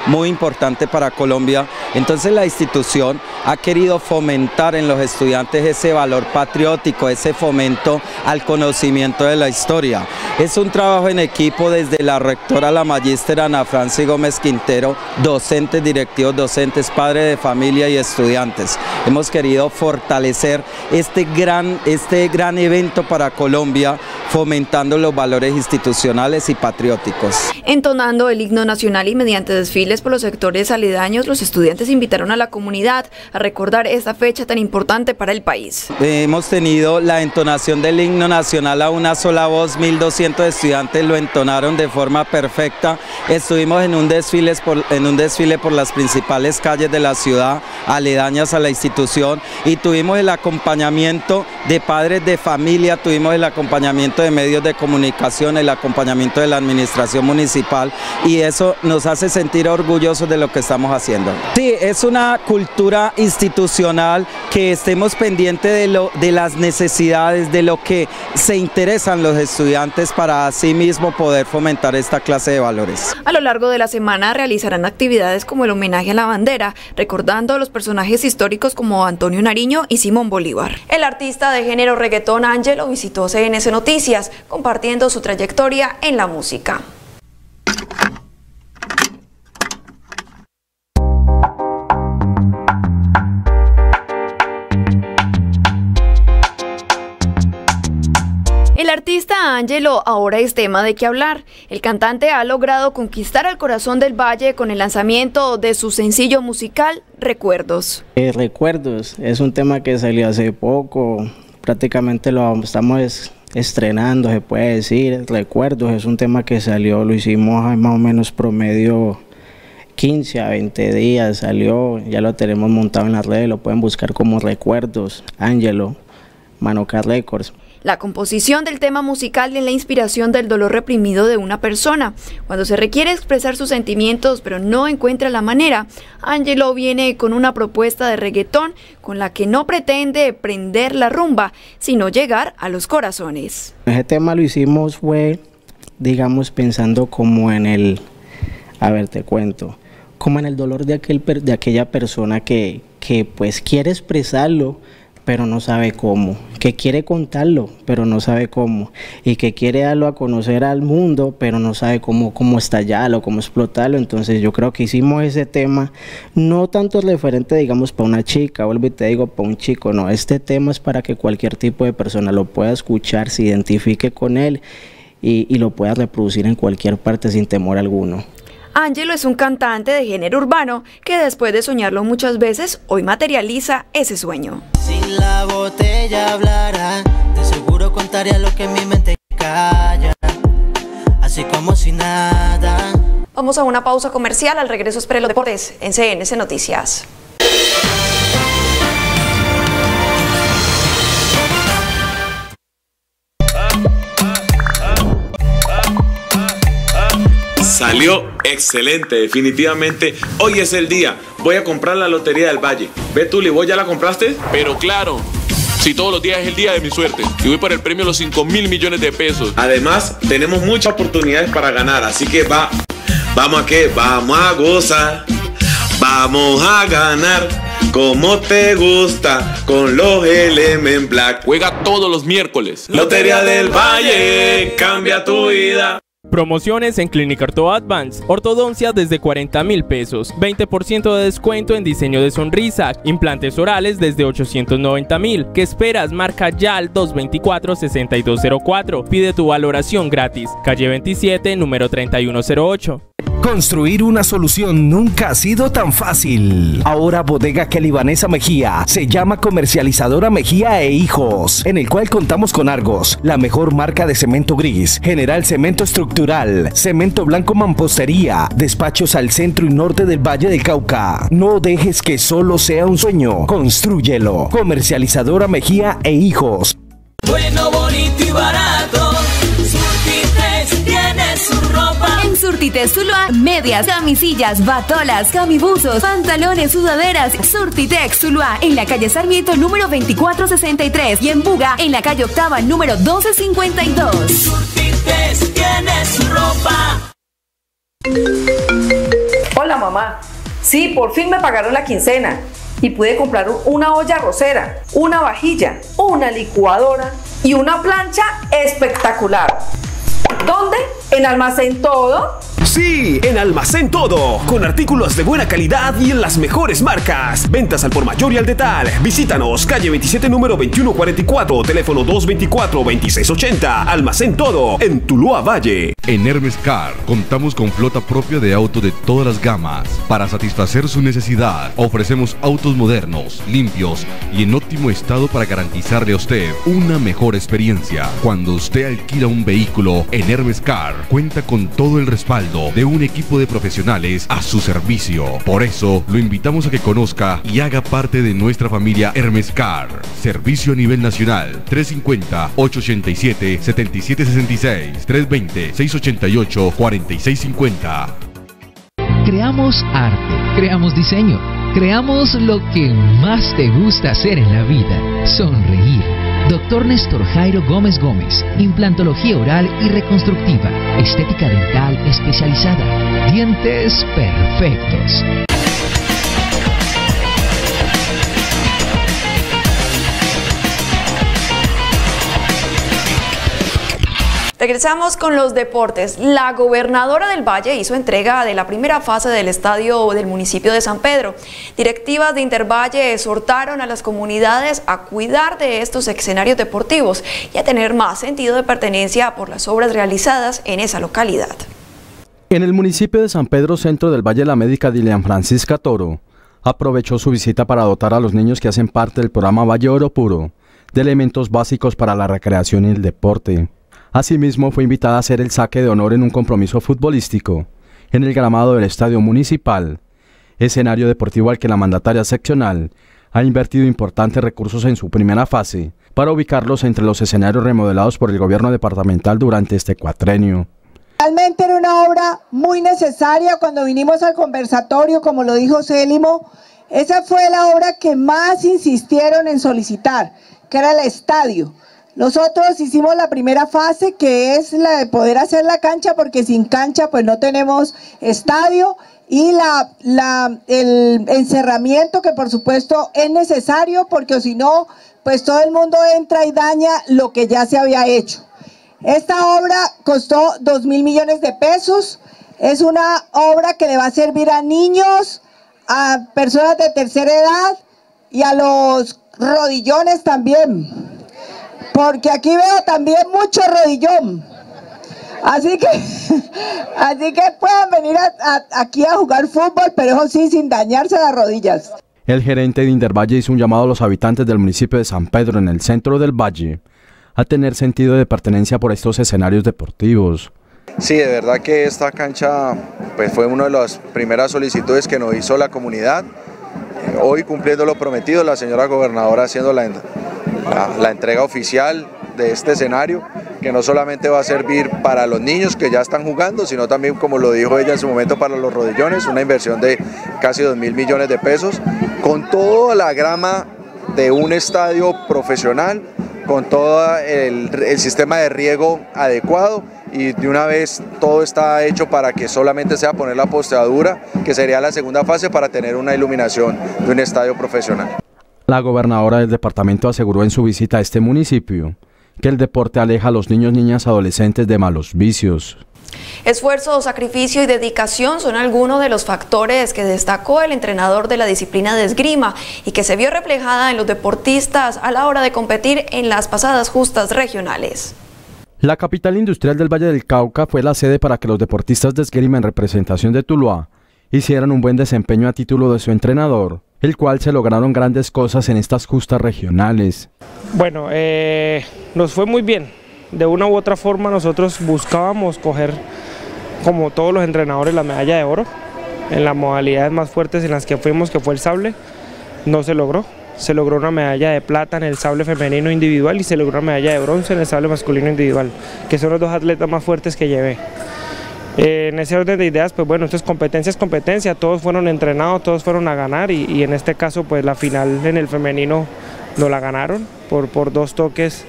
muy importante para Colombia. Entonces la institución ha querido fomentar en los estudiantes ese valor patriótico, ese fomento al conocimiento de la historia. Es un trabajo en equipo desde la rectora, la magíster Ana Franci Gómez Quintero, docentes, directivos docentes, padres de familia y estudiantes. Hemos querido fortalecer este gran evento para Colombia, fomentando los valores institucionales y patrióticos. Entonando el himno nacional y mediante desfiles por los sectores aledaños, los estudiantes invitaron a la comunidad a recordar esta fecha tan importante para el país. Hemos tenido la entonación del himno nacional a una sola voz, 1.200 estudiantes lo entonaron de forma perfecta. Estuvimos en un desfile por las principales calles de la ciudad, aledañas a la institución, y tuvimos el acompañamiento de padres de familia, tuvimos el acompañamiento de medios de comunicación, el acompañamiento de la administración municipal, y eso nos hace sentir orgullosos de lo que estamos haciendo. Sí, es una cultura institucional que estemos pendientes de las necesidades, de lo que se interesan los estudiantes para así mismo poder fomentar esta clase de valores. A lo largo de la semana realizarán actividades como el homenaje a la bandera, recordando a los personajes históricos como Antonio Nariño y Simón Bolívar. El artista de género reggaetón Ángelo visitó CNC Noticias, compartiendo su trayectoria en la música. El artista Ángelo ahora es tema de qué hablar. El cantante ha logrado conquistar el corazón del Valle con el lanzamiento de su sencillo musical Recuerdos. Recuerdos es un tema que salió hace poco, prácticamente lo estamos estrenando, se puede decir. Recuerdos es un tema que salió, lo hicimos más o menos promedio 15 a 20 días, salió, ya lo tenemos montado en las redes, lo pueden buscar como Recuerdos, Ángelo, Manoca Records. La composición del tema musical es la inspiración del dolor reprimido de una persona. Cuando se requiere expresar sus sentimientos pero no encuentra la manera, Ángelo viene con una propuesta de reggaetón con la que no pretende prender la rumba, sino llegar a los corazones. Ese tema lo hicimos fue, digamos, pensando como en el, a ver te cuento, como en el dolor de aquella persona que pues quiere expresarlo, pero no sabe cómo, que quiere contarlo, pero no sabe cómo, y que quiere darlo a conocer al mundo, pero no sabe cómo estallarlo, cómo explotarlo. Entonces yo creo que hicimos ese tema, no tanto referente, digamos, para una chica, vuelvo y te digo, para un chico, no, este tema es para que cualquier tipo de persona lo pueda escuchar, se identifique con él y lo pueda reproducir en cualquier parte sin temor alguno. Ángelo es un cantante de género urbano que después de soñarlo muchas veces, hoy materializa ese sueño. Si la botella hablara, de seguro contaría lo que mi mente calla, así como si nada. Vamos a una pausa comercial, al regreso espere los deportes en CNC Noticias. Salió excelente, definitivamente. Hoy es el día. Voy a comprar la Lotería del Valle. Ve tú, ¿vos ya la compraste? Pero claro, si todos los días es el día de mi suerte. Y voy por el premio de los 5.000 millones de pesos. Además, tenemos muchas oportunidades para ganar. Así que vamos a gozar. Vamos a ganar. Como te gusta, con los Element Black. Juega todos los miércoles. Lotería del Valle, cambia tu vida. Promociones en Clínica Orto Advance, ortodoncia desde 40.000 pesos, 20% de descuento en diseño de sonrisa, implantes orales desde 890.000. ¿Qué esperas? Marca ya al 224-6204. Pide tu valoración gratis. Calle 27, número 3108. Construir una solución nunca ha sido tan fácil. Ahora Bodega Kelly Vanessa Mejía se llama Comercializadora Mejía e Hijos, en el cual contamos con Argos, la mejor marca de cemento gris, General Cemento Estructural, Cemento Blanco Mampostería, despachos al centro y norte del Valle del Cauca. No dejes que solo sea un sueño, constrúyelo. Comercializadora Mejía e Hijos. Bueno, bonito y barato, Surtitex tiene su ropa. En Surtitex Tuluá, medias, camisillas, batolas, camibuzos, pantalones, sudaderas. Surtitex Tuluá, en la calle Sarmiento número 2463 y en Buga, en la calle Octava número 1252. Surtitex tiene su ropa. Hola la mamá. Sí, por fin me pagaron la quincena y pude comprar una olla arrocera, una vajilla, una licuadora y una plancha espectacular. ¿Dónde? En Almacén Todo. Sí, en Almacén Todo, con artículos de buena calidad y en las mejores marcas. Ventas al por mayor y al detal. Visítanos, calle 27, número 2144, teléfono 224-2680. Almacén Todo, en Tuluá Valle. En Hermes Car contamos con flota propia de autos de todas las gamas. Para satisfacer su necesidad, ofrecemos autos modernos, limpios y en óptimo estado para garantizarle a usted una mejor experiencia. Cuando usted alquila un vehículo en Hermes Car, cuenta con todo el respaldo de un equipo de profesionales a su servicio. Por eso, lo invitamos a que conozca y haga parte de nuestra familia Hermes Car. Servicio a nivel nacional, 350-887-7766, 320-688-4650. Creamos arte, creamos diseño, creamos lo que más te gusta hacer en la vida, sonreír. Dr. Néstor Jairo Gómez Gómez, implantología oral y reconstructiva, estética dental especializada, dientes perfectos. Regresamos con los deportes. La gobernadora del Valle hizo entrega de la primera fase del estadio del municipio de San Pedro. Directivas de Intervalle exhortaron a las comunidades a cuidar de estos escenarios deportivos y a tener más sentido de pertenencia por las obras realizadas en esa localidad. En el municipio de San Pedro Centro del Valle, la médica Dilian Francisca Toro aprovechó su visita para dotar a los niños que hacen parte del programa Valle Oro Puro de elementos básicos para la recreación y el deporte. Asimismo, fue invitada a hacer el saque de honor en un compromiso futbolístico en el gramado del Estadio Municipal, escenario deportivo al que la mandataria seccional ha invertido importantes recursos en su primera fase para ubicarlos entre los escenarios remodelados por el gobierno departamental durante este cuatrenio. Realmente era una obra muy necesaria. Cuando vinimos al conversatorio, como lo dijo Célimo, esa fue la obra que más insistieron en solicitar, que era el estadio. Nosotros hicimos la primera fase, que es la de poder hacer la cancha, porque sin cancha pues no tenemos estadio, y el encerramiento, que por supuesto es necesario, porque si no pues todo el mundo entra y daña lo que ya se había hecho. Esta obra costó 2.000 millones de pesos, es una obra que le va a servir a niños, a personas de tercera edad y a los rodillones también. Porque aquí veo también mucho rodillón, así que puedan venir aquí a jugar fútbol, pero eso sí, sin dañarse las rodillas. El gerente de Intervalle hizo un llamado a los habitantes del municipio de San Pedro, en el centro del Valle, a tener sentido de pertenencia por estos escenarios deportivos. Sí, de verdad que esta cancha pues, fue una de las primeras solicitudes que nos hizo la comunidad. Hoy, cumpliendo lo prometido, la señora gobernadora haciendo la entrega oficial de este escenario, que no solamente va a servir para los niños que ya están jugando, sino también, como lo dijo ella en su momento, para los rodillones, una inversión de casi 2.000 millones de pesos, con toda la grama de un estadio profesional, con todo el sistema de riego adecuado, y de una vez todo está hecho para que solamente sea poner la posteadura, que sería la segunda fase, para tener una iluminación de un estadio profesional. La gobernadora del departamento aseguró en su visita a este municipio que el deporte aleja a los niños, niñas, adolescentes de malos vicios. Esfuerzo, sacrificio y dedicación son algunos de los factores que destacó el entrenador de la disciplina de esgrima y que se vio reflejada en los deportistas a la hora de competir en las pasadas justas regionales. La capital industrial del Valle del Cauca fue la sede para que los deportistas de esgrima en representación de Tuluá hicieran un buen desempeño a título de su entrenador, el cual se lograron grandes cosas en estas justas regionales. Bueno, nos fue muy bien. De una u otra forma nosotros buscábamos coger, como todos los entrenadores, la medalla de oro en las modalidades más fuertes en las que fuimos, que fue el sable. No se logró. Se logró una medalla de plata en el sable femenino individual y se logró una medalla de bronce en el sable masculino individual, que son los dos atletas más fuertes que llevé. En ese orden de ideas, pues bueno, entonces competencia es competencia, todos fueron entrenados, todos fueron a ganar y en este caso pues la final en el femenino no la ganaron por 2 toques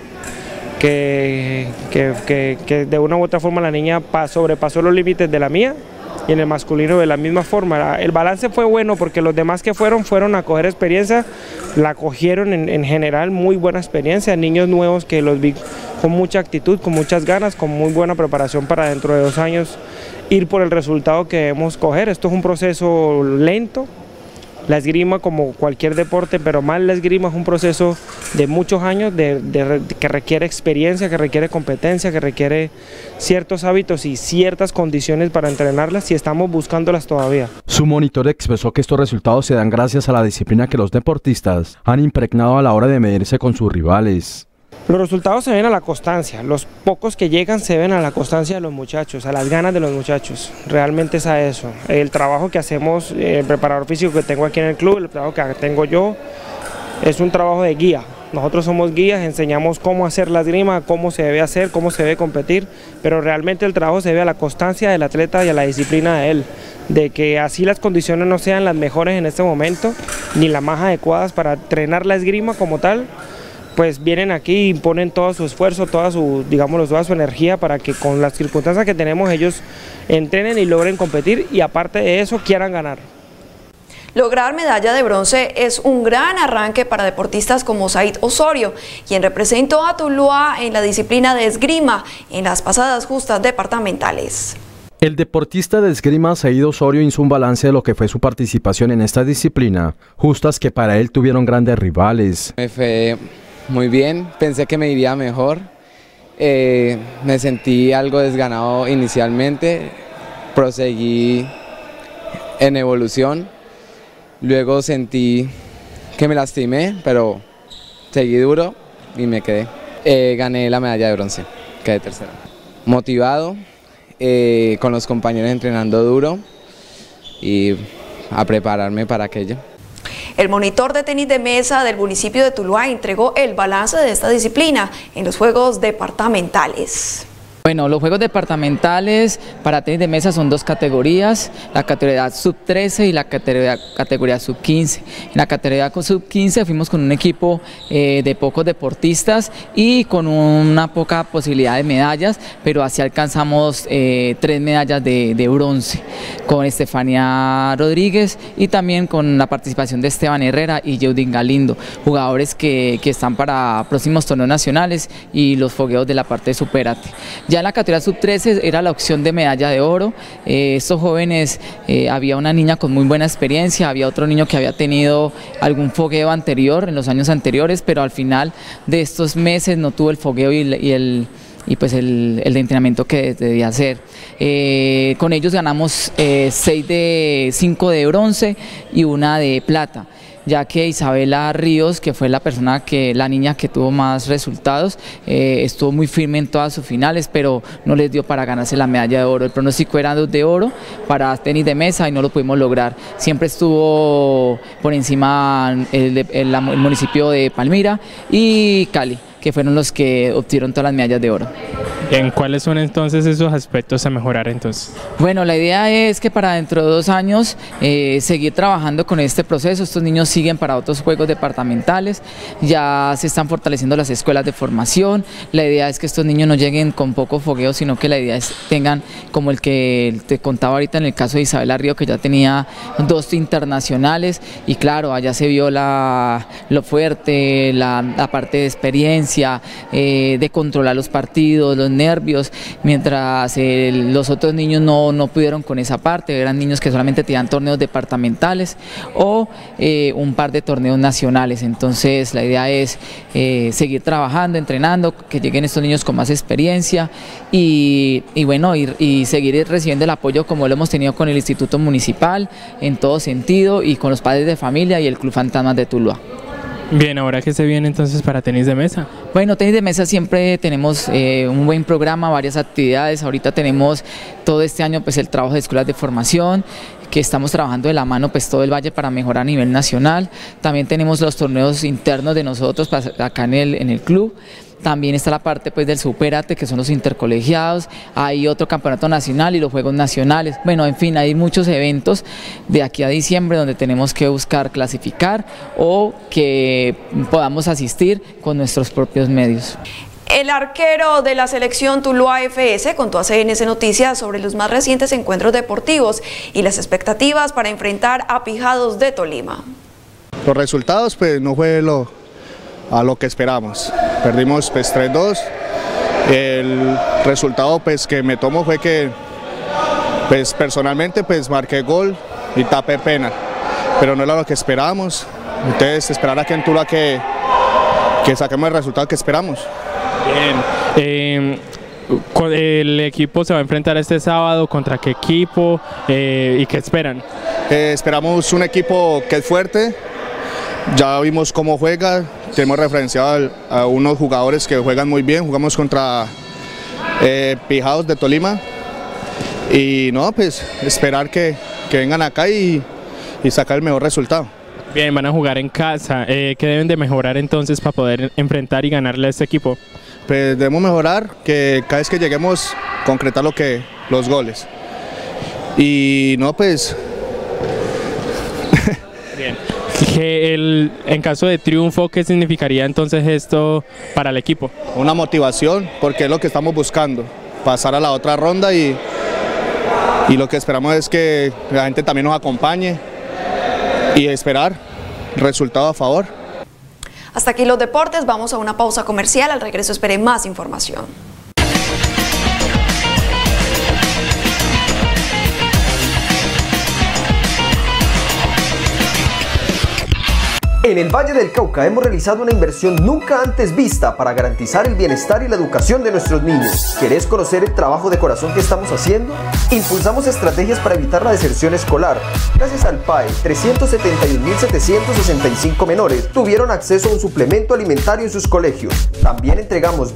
que de una u otra forma la niña sobrepasó los límites de la mía y en el masculino de la misma forma. El balance fue bueno porque los demás que fueron a coger experiencia, la cogieron en general, muy buena experiencia, niños nuevos que los vi con mucha actitud, con muchas ganas, con muy buena preparación para dentro de 2 años ir por el resultado que debemos coger. Esto es un proceso lento. La esgrima, como cualquier deporte, pero más la esgrima, es un proceso de muchos años que requiere experiencia, que requiere competencia, que requiere ciertos hábitos y ciertas condiciones para entrenarlas y estamos buscándolas todavía. Su monitor expresó que estos resultados se dan gracias a la disciplina que los deportistas han impregnado a la hora de medirse con sus rivales. Los resultados se ven a la constancia, los pocos que llegan se ven a la constancia de los muchachos, a las ganas de los muchachos, realmente es a eso. El trabajo que hacemos, el preparador físico que tengo aquí en el club, el trabajo que tengo yo, es un trabajo de guía. Nosotros somos guías, enseñamos cómo hacer la esgrima, cómo se debe hacer, cómo se debe competir, pero realmente el trabajo se debe a la constancia del atleta y a la disciplina de él, de que así las condiciones no sean las mejores en este momento, ni las más adecuadas para entrenar la esgrima como tal, pues vienen aquí y ponen todo su esfuerzo, toda su energía para que con las circunstancias que tenemos ellos entrenen y logren competir y aparte de eso quieran ganar. Lograr medalla de bronce es un gran arranque para deportistas como Said Osorio, quien representó a Tuluá en la disciplina de esgrima en las pasadas justas departamentales. El deportista de esgrima Said Osorio hizo un balance de lo que fue su participación en esta disciplina, justas que para él tuvieron grandes rivales. Me fue muy bien, pensé que me iría mejor, me sentí algo desganado inicialmente, proseguí en evolución, luego sentí que me lastimé, pero seguí duro y me quedé. Gané la medalla de bronce, quedé tercera. Motivado, con los compañeros entrenando duro y a prepararme para aquello. El monitor de tenis de mesa del municipio de Tuluá entregó el balance de esta disciplina en los Juegos Departamentales. Bueno, los Juegos Departamentales para tenis de mesa son 2 categorías, la categoría sub-13 y la categoría sub-15. En la categoría sub-15 fuimos con un equipo de pocos deportistas y con una poca posibilidad de medallas, pero así alcanzamos 3 medallas de bronce, con Estefanía Rodríguez y también con la participación de Esteban Herrera y Yeudin Galindo, jugadores que están para próximos torneos nacionales y los fogueos de la parte de Supérate. Ya en la categoría sub-13 era la opción de medalla de oro. Estos jóvenes, había una niña con muy buena experiencia, había otro niño que había tenido algún fogueo anterior en los años anteriores, pero al final de estos meses no tuvo el fogueo y el de entrenamiento que debía hacer. Con ellos ganamos 5 de bronce y 1 de plata, ya que Isabela Ríos, que fue la niña que tuvo más resultados, estuvo muy firme en todas sus finales, pero no les dio para ganarse la medalla de oro. El pronóstico era 2 de oro para tenis de mesa y no lo pudimos lograr. Siempre estuvo por encima el municipio de Palmira y Cali, que fueron los que obtuvieron todas las medallas de oro. ¿En cuáles son entonces esos aspectos a mejorar entonces? Bueno, la idea es que para dentro de 2 años seguir trabajando con este proceso. Estos niños siguen para otros juegos departamentales, ya se están fortaleciendo las escuelas de formación. La idea es que estos niños no lleguen con poco fogueo, sino que la idea es tengan como el que te contaba ahorita en el caso de Isabela Río, que ya tenía 2 internacionales y claro, allá se vio lo fuerte, la parte de experiencia, de controlar los partidos, los nervios, mientras los otros niños no pudieron con esa parte. Eran niños que solamente tenían torneos departamentales o un par de torneos nacionales. Entonces la idea es seguir trabajando, entrenando, que lleguen estos niños con más experiencia y seguir recibiendo el apoyo como lo hemos tenido con el Instituto Municipal en todo sentido y con los padres de familia y el Club Fantasmas de Tuluá. Bien, ¿ahora qué se viene entonces para tenis de mesa? Bueno, tenis de mesa siempre tenemos un buen programa, varias actividades. Ahorita tenemos todo este año pues el trabajo de escuelas de formación, que estamos trabajando de la mano pues todo el valle para mejorar a nivel nacional. También tenemos los torneos internos de nosotros acá en el club. También está la parte pues del Supérate, que son los intercolegiados, hay otro campeonato nacional y los juegos nacionales. Bueno, en fin, hay muchos eventos de aquí a diciembre donde tenemos que buscar clasificar o que podamos asistir con nuestros propios medios. El arquero de la selección Tuluá FS contó a CNS Noticias sobre los más recientes encuentros deportivos y las expectativas para enfrentar a Pijados de Tolima. Los resultados pues no fue a lo que esperamos, perdimos pues 3-2, el resultado pues que me tomo fue que pues personalmente pues marqué gol y tapé penal, pero no era lo que esperábamos, entonces esperar aquí en Tuluá que saquemos el resultado que esperamos. Bien, el equipo se va a enfrentar este sábado, ¿contra qué equipo y qué esperan? Esperamos un equipo que es fuerte, ya vimos cómo juega, tenemos referenciado a unos jugadores que juegan muy bien, jugamos contra Pijados de Tolima y no, pues esperar que vengan acá y sacar el mejor resultado. Bien, van a jugar en casa, ¿qué deben de mejorar entonces para poder enfrentar y ganarle a este equipo? Pues debemos mejorar, que cada vez que lleguemos concretar los goles. Y no, pues... Bien. En caso de triunfo, ¿qué significaría entonces esto para el equipo? Una motivación, porque es lo que estamos buscando, pasar a la otra ronda y lo que esperamos es que la gente también nos acompañe y esperar resultado a favor. Hasta aquí los deportes, vamos a una pausa comercial, al regreso espere más información. En el Valle del Cauca hemos realizado una inversión nunca antes vista para garantizar el bienestar y la educación de nuestros niños. ¿Querés conocer el trabajo de corazón que estamos haciendo? Impulsamos estrategias para evitar la deserción escolar. Gracias al PAE, 371.765 menores tuvieron acceso a un suplemento alimentario en sus colegios. También entregamos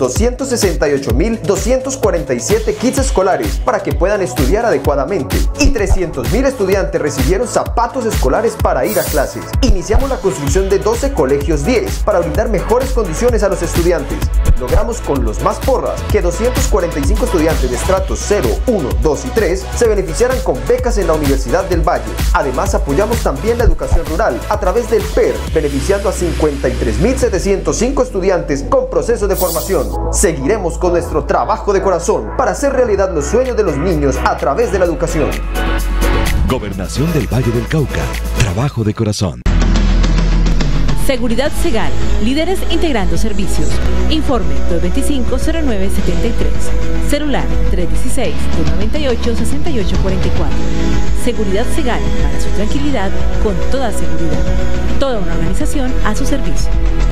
268.247 kits escolares para que puedan estudiar adecuadamente. Y 300.000 estudiantes recibieron zapatos escolares para ir a clases. Iniciamos la construcción de 12 colegios 10 para brindar mejores condiciones a los estudiantes. Logramos con los más porras que 245 estudiantes de estratos 0, 1, 2 y 3 se beneficiaran con becas en la Universidad del Valle. Además, apoyamos también la educación rural a través del PER, beneficiando a 53.705 estudiantes con proceso de formación. Seguiremos con nuestro trabajo de corazón para hacer realidad los sueños de los niños a través de la educación. Gobernación del Valle del Cauca. Trabajo de corazón. Seguridad Segal, líderes integrando servicios. Informe 225-0973. Celular 316-298-6844. Seguridad Segal, para su tranquilidad, con toda seguridad. Toda una organización a su servicio.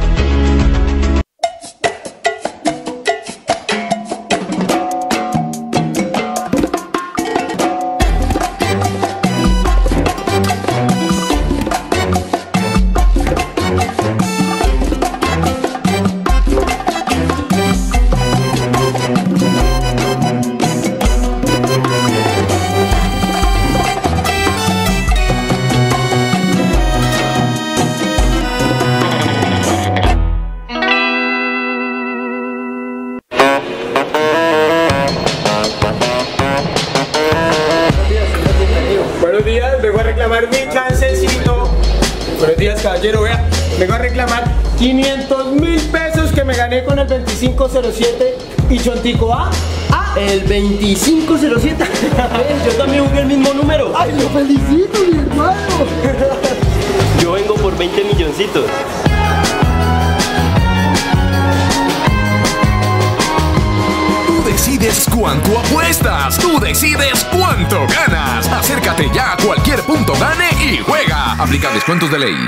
Vengo a reclamar 500.000 pesos que me gané con el 2507 y Chontico el 2507. Yo también jugué el mismo número. ¡Ay, lo felicito, mi hermano! Yo vengo por 20 milloncitos. Tú decides cuánto apuestas, tú decides cuánto ganas. Acércate ya a cualquier punto gane y juega. Aplica descuentos de ley.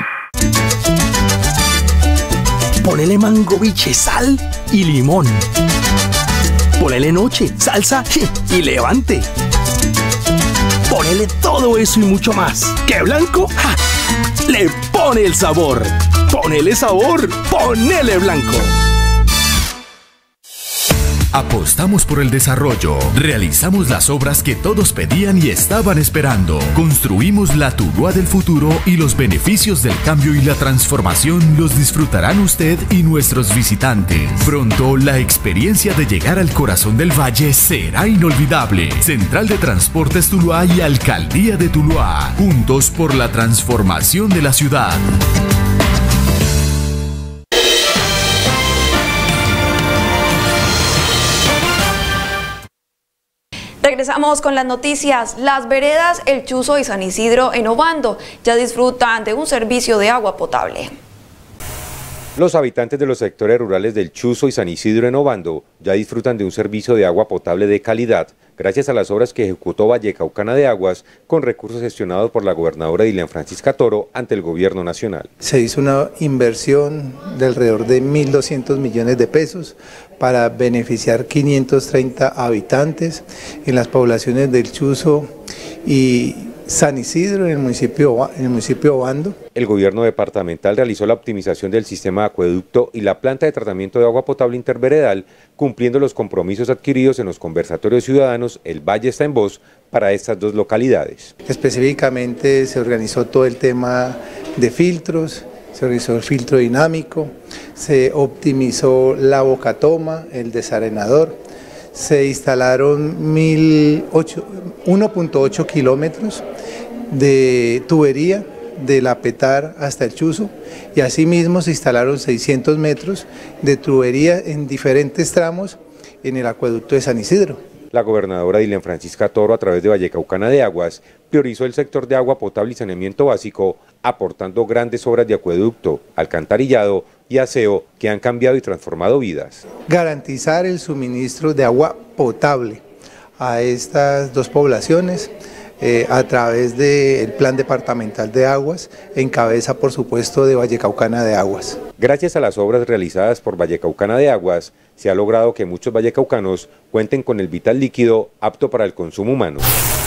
Ponele mangoviche, sal y limón. Ponele noche, salsa y levante. Ponele todo eso y mucho más. ¿Qué blanco? ¡Ja! Le pone el sabor. Ponele sabor, ponele blanco. Apostamos por el desarrollo, realizamos las obras que todos pedían y estaban esperando, construimos la Tuluá del futuro y los beneficios del cambio y la transformación los disfrutarán usted y nuestros visitantes. Pronto la experiencia de llegar al corazón del valle será inolvidable. Central de Transportes Tuluá y Alcaldía de Tuluá, juntos por la transformación de la ciudad. Regresamos con las noticias. Las veredas El Chuzo y San Isidro en Obando ya disfrutan de un servicio de agua potable. Los habitantes de los sectores rurales del Chuzo y San Isidro en Obando ya disfrutan de un servicio de agua potable de calidad gracias a las obras que ejecutó Vallecaucana de Aguas con recursos gestionados por la gobernadora Dilian Francisca Toro ante el gobierno nacional. Se hizo una inversión de alrededor de 1.200 millones de pesos para beneficiar 530 habitantes en las poblaciones del Chuzo y San Isidro en el municipio de Obando. El gobierno departamental realizó la optimización del sistema de acueducto y la planta de tratamiento de agua potable interveredal, cumpliendo los compromisos adquiridos en los conversatorios ciudadanos El Valle está en voz para estas dos localidades. Específicamente se organizó todo el tema de filtros, se organizó el filtro dinámico, se optimizó la bocatoma, el desarenador. Se instalaron 1.8 kilómetros de tubería de La Petar hasta el Chuzo y asimismo se instalaron 600 metros de tubería en diferentes tramos en el acueducto de San Isidro. La gobernadora Dilian Francisca Toro, a través de Vallecaucana de Aguas, priorizó el sector de agua potable y saneamiento básico, aportando grandes obras de acueducto, alcantarillado y aseo que han cambiado y transformado vidas. Garantizar el suministro de agua potable a estas dos poblaciones a través del Plan Departamental de Aguas, en cabeza por supuesto de Vallecaucana de Aguas. Gracias a las obras realizadas por Vallecaucana de Aguas, se ha logrado que muchos vallecaucanos cuenten con el vital líquido apto para el consumo humano.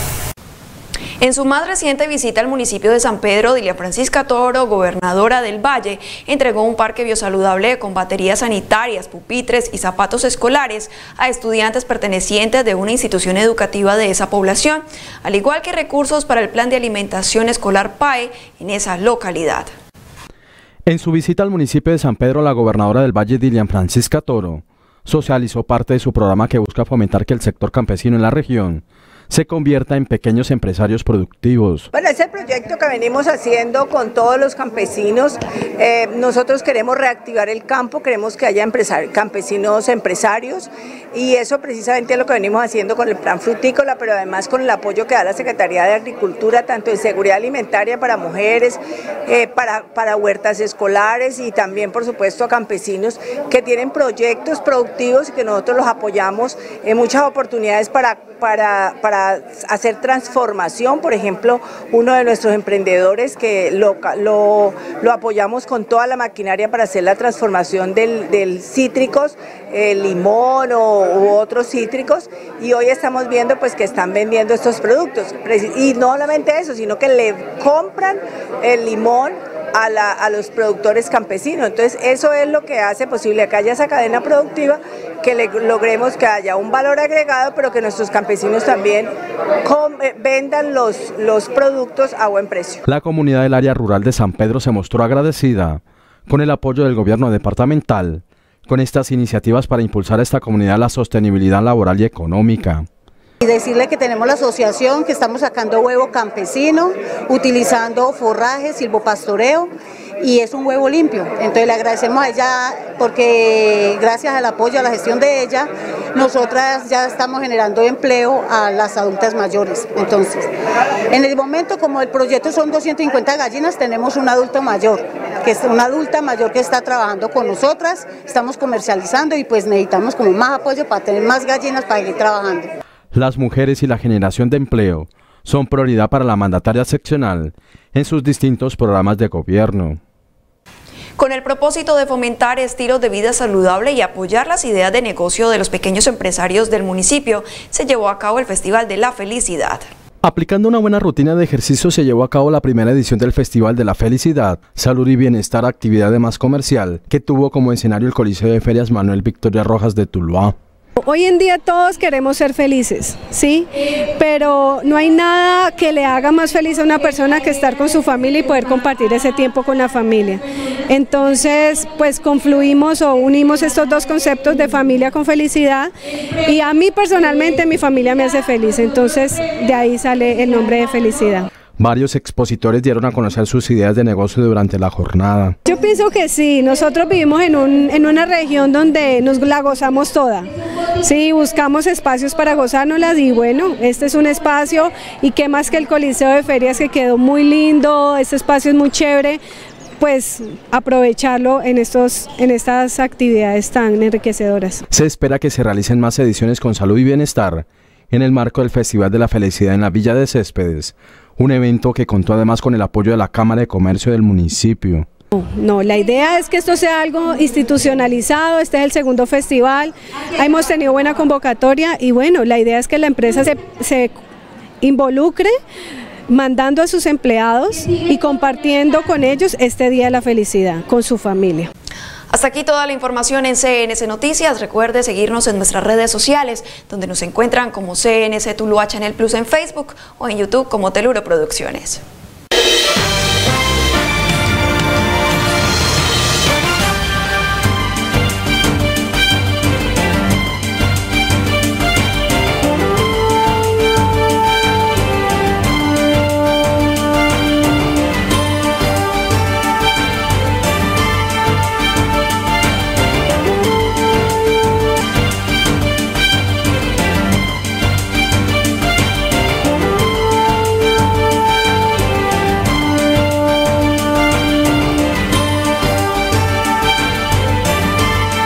En su más reciente visita al municipio de San Pedro, Dilian Francisca Toro, gobernadora del Valle, entregó un parque biosaludable con baterías sanitarias, pupitres y zapatos escolares a estudiantes pertenecientes de una institución educativa de esa población, al igual que recursos para el plan de alimentación escolar PAE en esa localidad. En su visita al municipio de San Pedro, la gobernadora del Valle, Dilian Francisca Toro, socializó parte de su programa que busca fomentar que el sector campesino en la región se convierta en pequeños empresarios productivos. Bueno, es el proyecto que venimos haciendo con todos los campesinos. Nosotros queremos reactivar el campo, queremos que haya campesinos empresarios y eso precisamente es lo que venimos haciendo con el plan frutícola, pero además con el apoyo que da la Secretaría de Agricultura, tanto en seguridad alimentaria para mujeres, para huertas escolares y también por supuesto a campesinos que tienen proyectos productivos y que nosotros los apoyamos en muchas oportunidades para hacer transformación. Por ejemplo, uno de nuestros emprendedores que lo apoyamos con toda la maquinaria para hacer la transformación del cítricos, el limón u otros cítricos, y hoy estamos viendo pues que están vendiendo estos productos y no solamente eso, sino que le compran el limón a los productores campesinos. Entonces eso es lo que hace posible que haya esa cadena productiva, que logremos que haya un valor agregado, pero que nuestros campesinos también vendan los productos a buen precio. La comunidad del área rural de San Pedro se mostró agradecida con el apoyo del gobierno departamental con estas iniciativas para impulsar a esta comunidad la sostenibilidad laboral y económica. Y decirle que tenemos la asociación, que estamos sacando huevo campesino, utilizando forraje, silvopastoreo, y es un huevo limpio. Entonces le agradecemos a ella porque gracias al apoyo, a la gestión de ella, nosotras ya estamos generando empleo a las adultas mayores. Entonces, en el momento, como el proyecto son 250 gallinas, tenemos un adulto mayor, que es una adulta mayor que está trabajando con nosotras, estamos comercializando y pues necesitamos como más apoyo para tener más gallinas para seguir trabajando. Las mujeres y la generación de empleo son prioridad para la mandataria seccional en sus distintos programas de gobierno. Con el propósito de fomentar estilos de vida saludable y apoyar las ideas de negocio de los pequeños empresarios del municipio, se llevó a cabo el Festival de la Felicidad. Aplicando una buena rutina de ejercicio se llevó a cabo la primera edición del Festival de la Felicidad, Salud y Bienestar, actividad de más comercial, que tuvo como escenario el Coliseo de Ferias Manuel Victoria Rojas de Tuluá. Hoy en día todos queremos ser felices, ¿sí? Pero no hay nada que le haga más feliz a una persona que estar con su familia y poder compartir ese tiempo con la familia. Entonces, pues confluimos o unimos estos dos conceptos de familia con felicidad y a mí personalmente mi familia me hace feliz, entonces de ahí sale el nombre de Felicidad. Varios expositores dieron a conocer sus ideas de negocio durante la jornada. Yo pienso que sí, nosotros vivimos en una región donde nos la gozamos toda. Sí, buscamos espacios para gozárnoslas y bueno, este es un espacio y qué más que el Coliseo de Ferias que quedó muy lindo, este espacio es muy chévere, pues aprovecharlo en estas actividades tan enriquecedoras. Se espera que se realicen más ediciones con salud y bienestar en el marco del Festival de la Felicidad en la Villa de Céspedes, un evento que contó además con el apoyo de la Cámara de Comercio del municipio. No, la idea es que esto sea algo institucionalizado, este es el segundo festival, hemos tenido buena convocatoria y bueno, la idea es que la empresa se involucre mandando a sus empleados y compartiendo con ellos este Día de la Felicidad, con su familia. Hasta aquí toda la información en CNC Noticias. Recuerde seguirnos en nuestras redes sociales, donde nos encuentran como CNC Tuluá Channel Plus en Facebook o en YouTube como Teluro Producciones.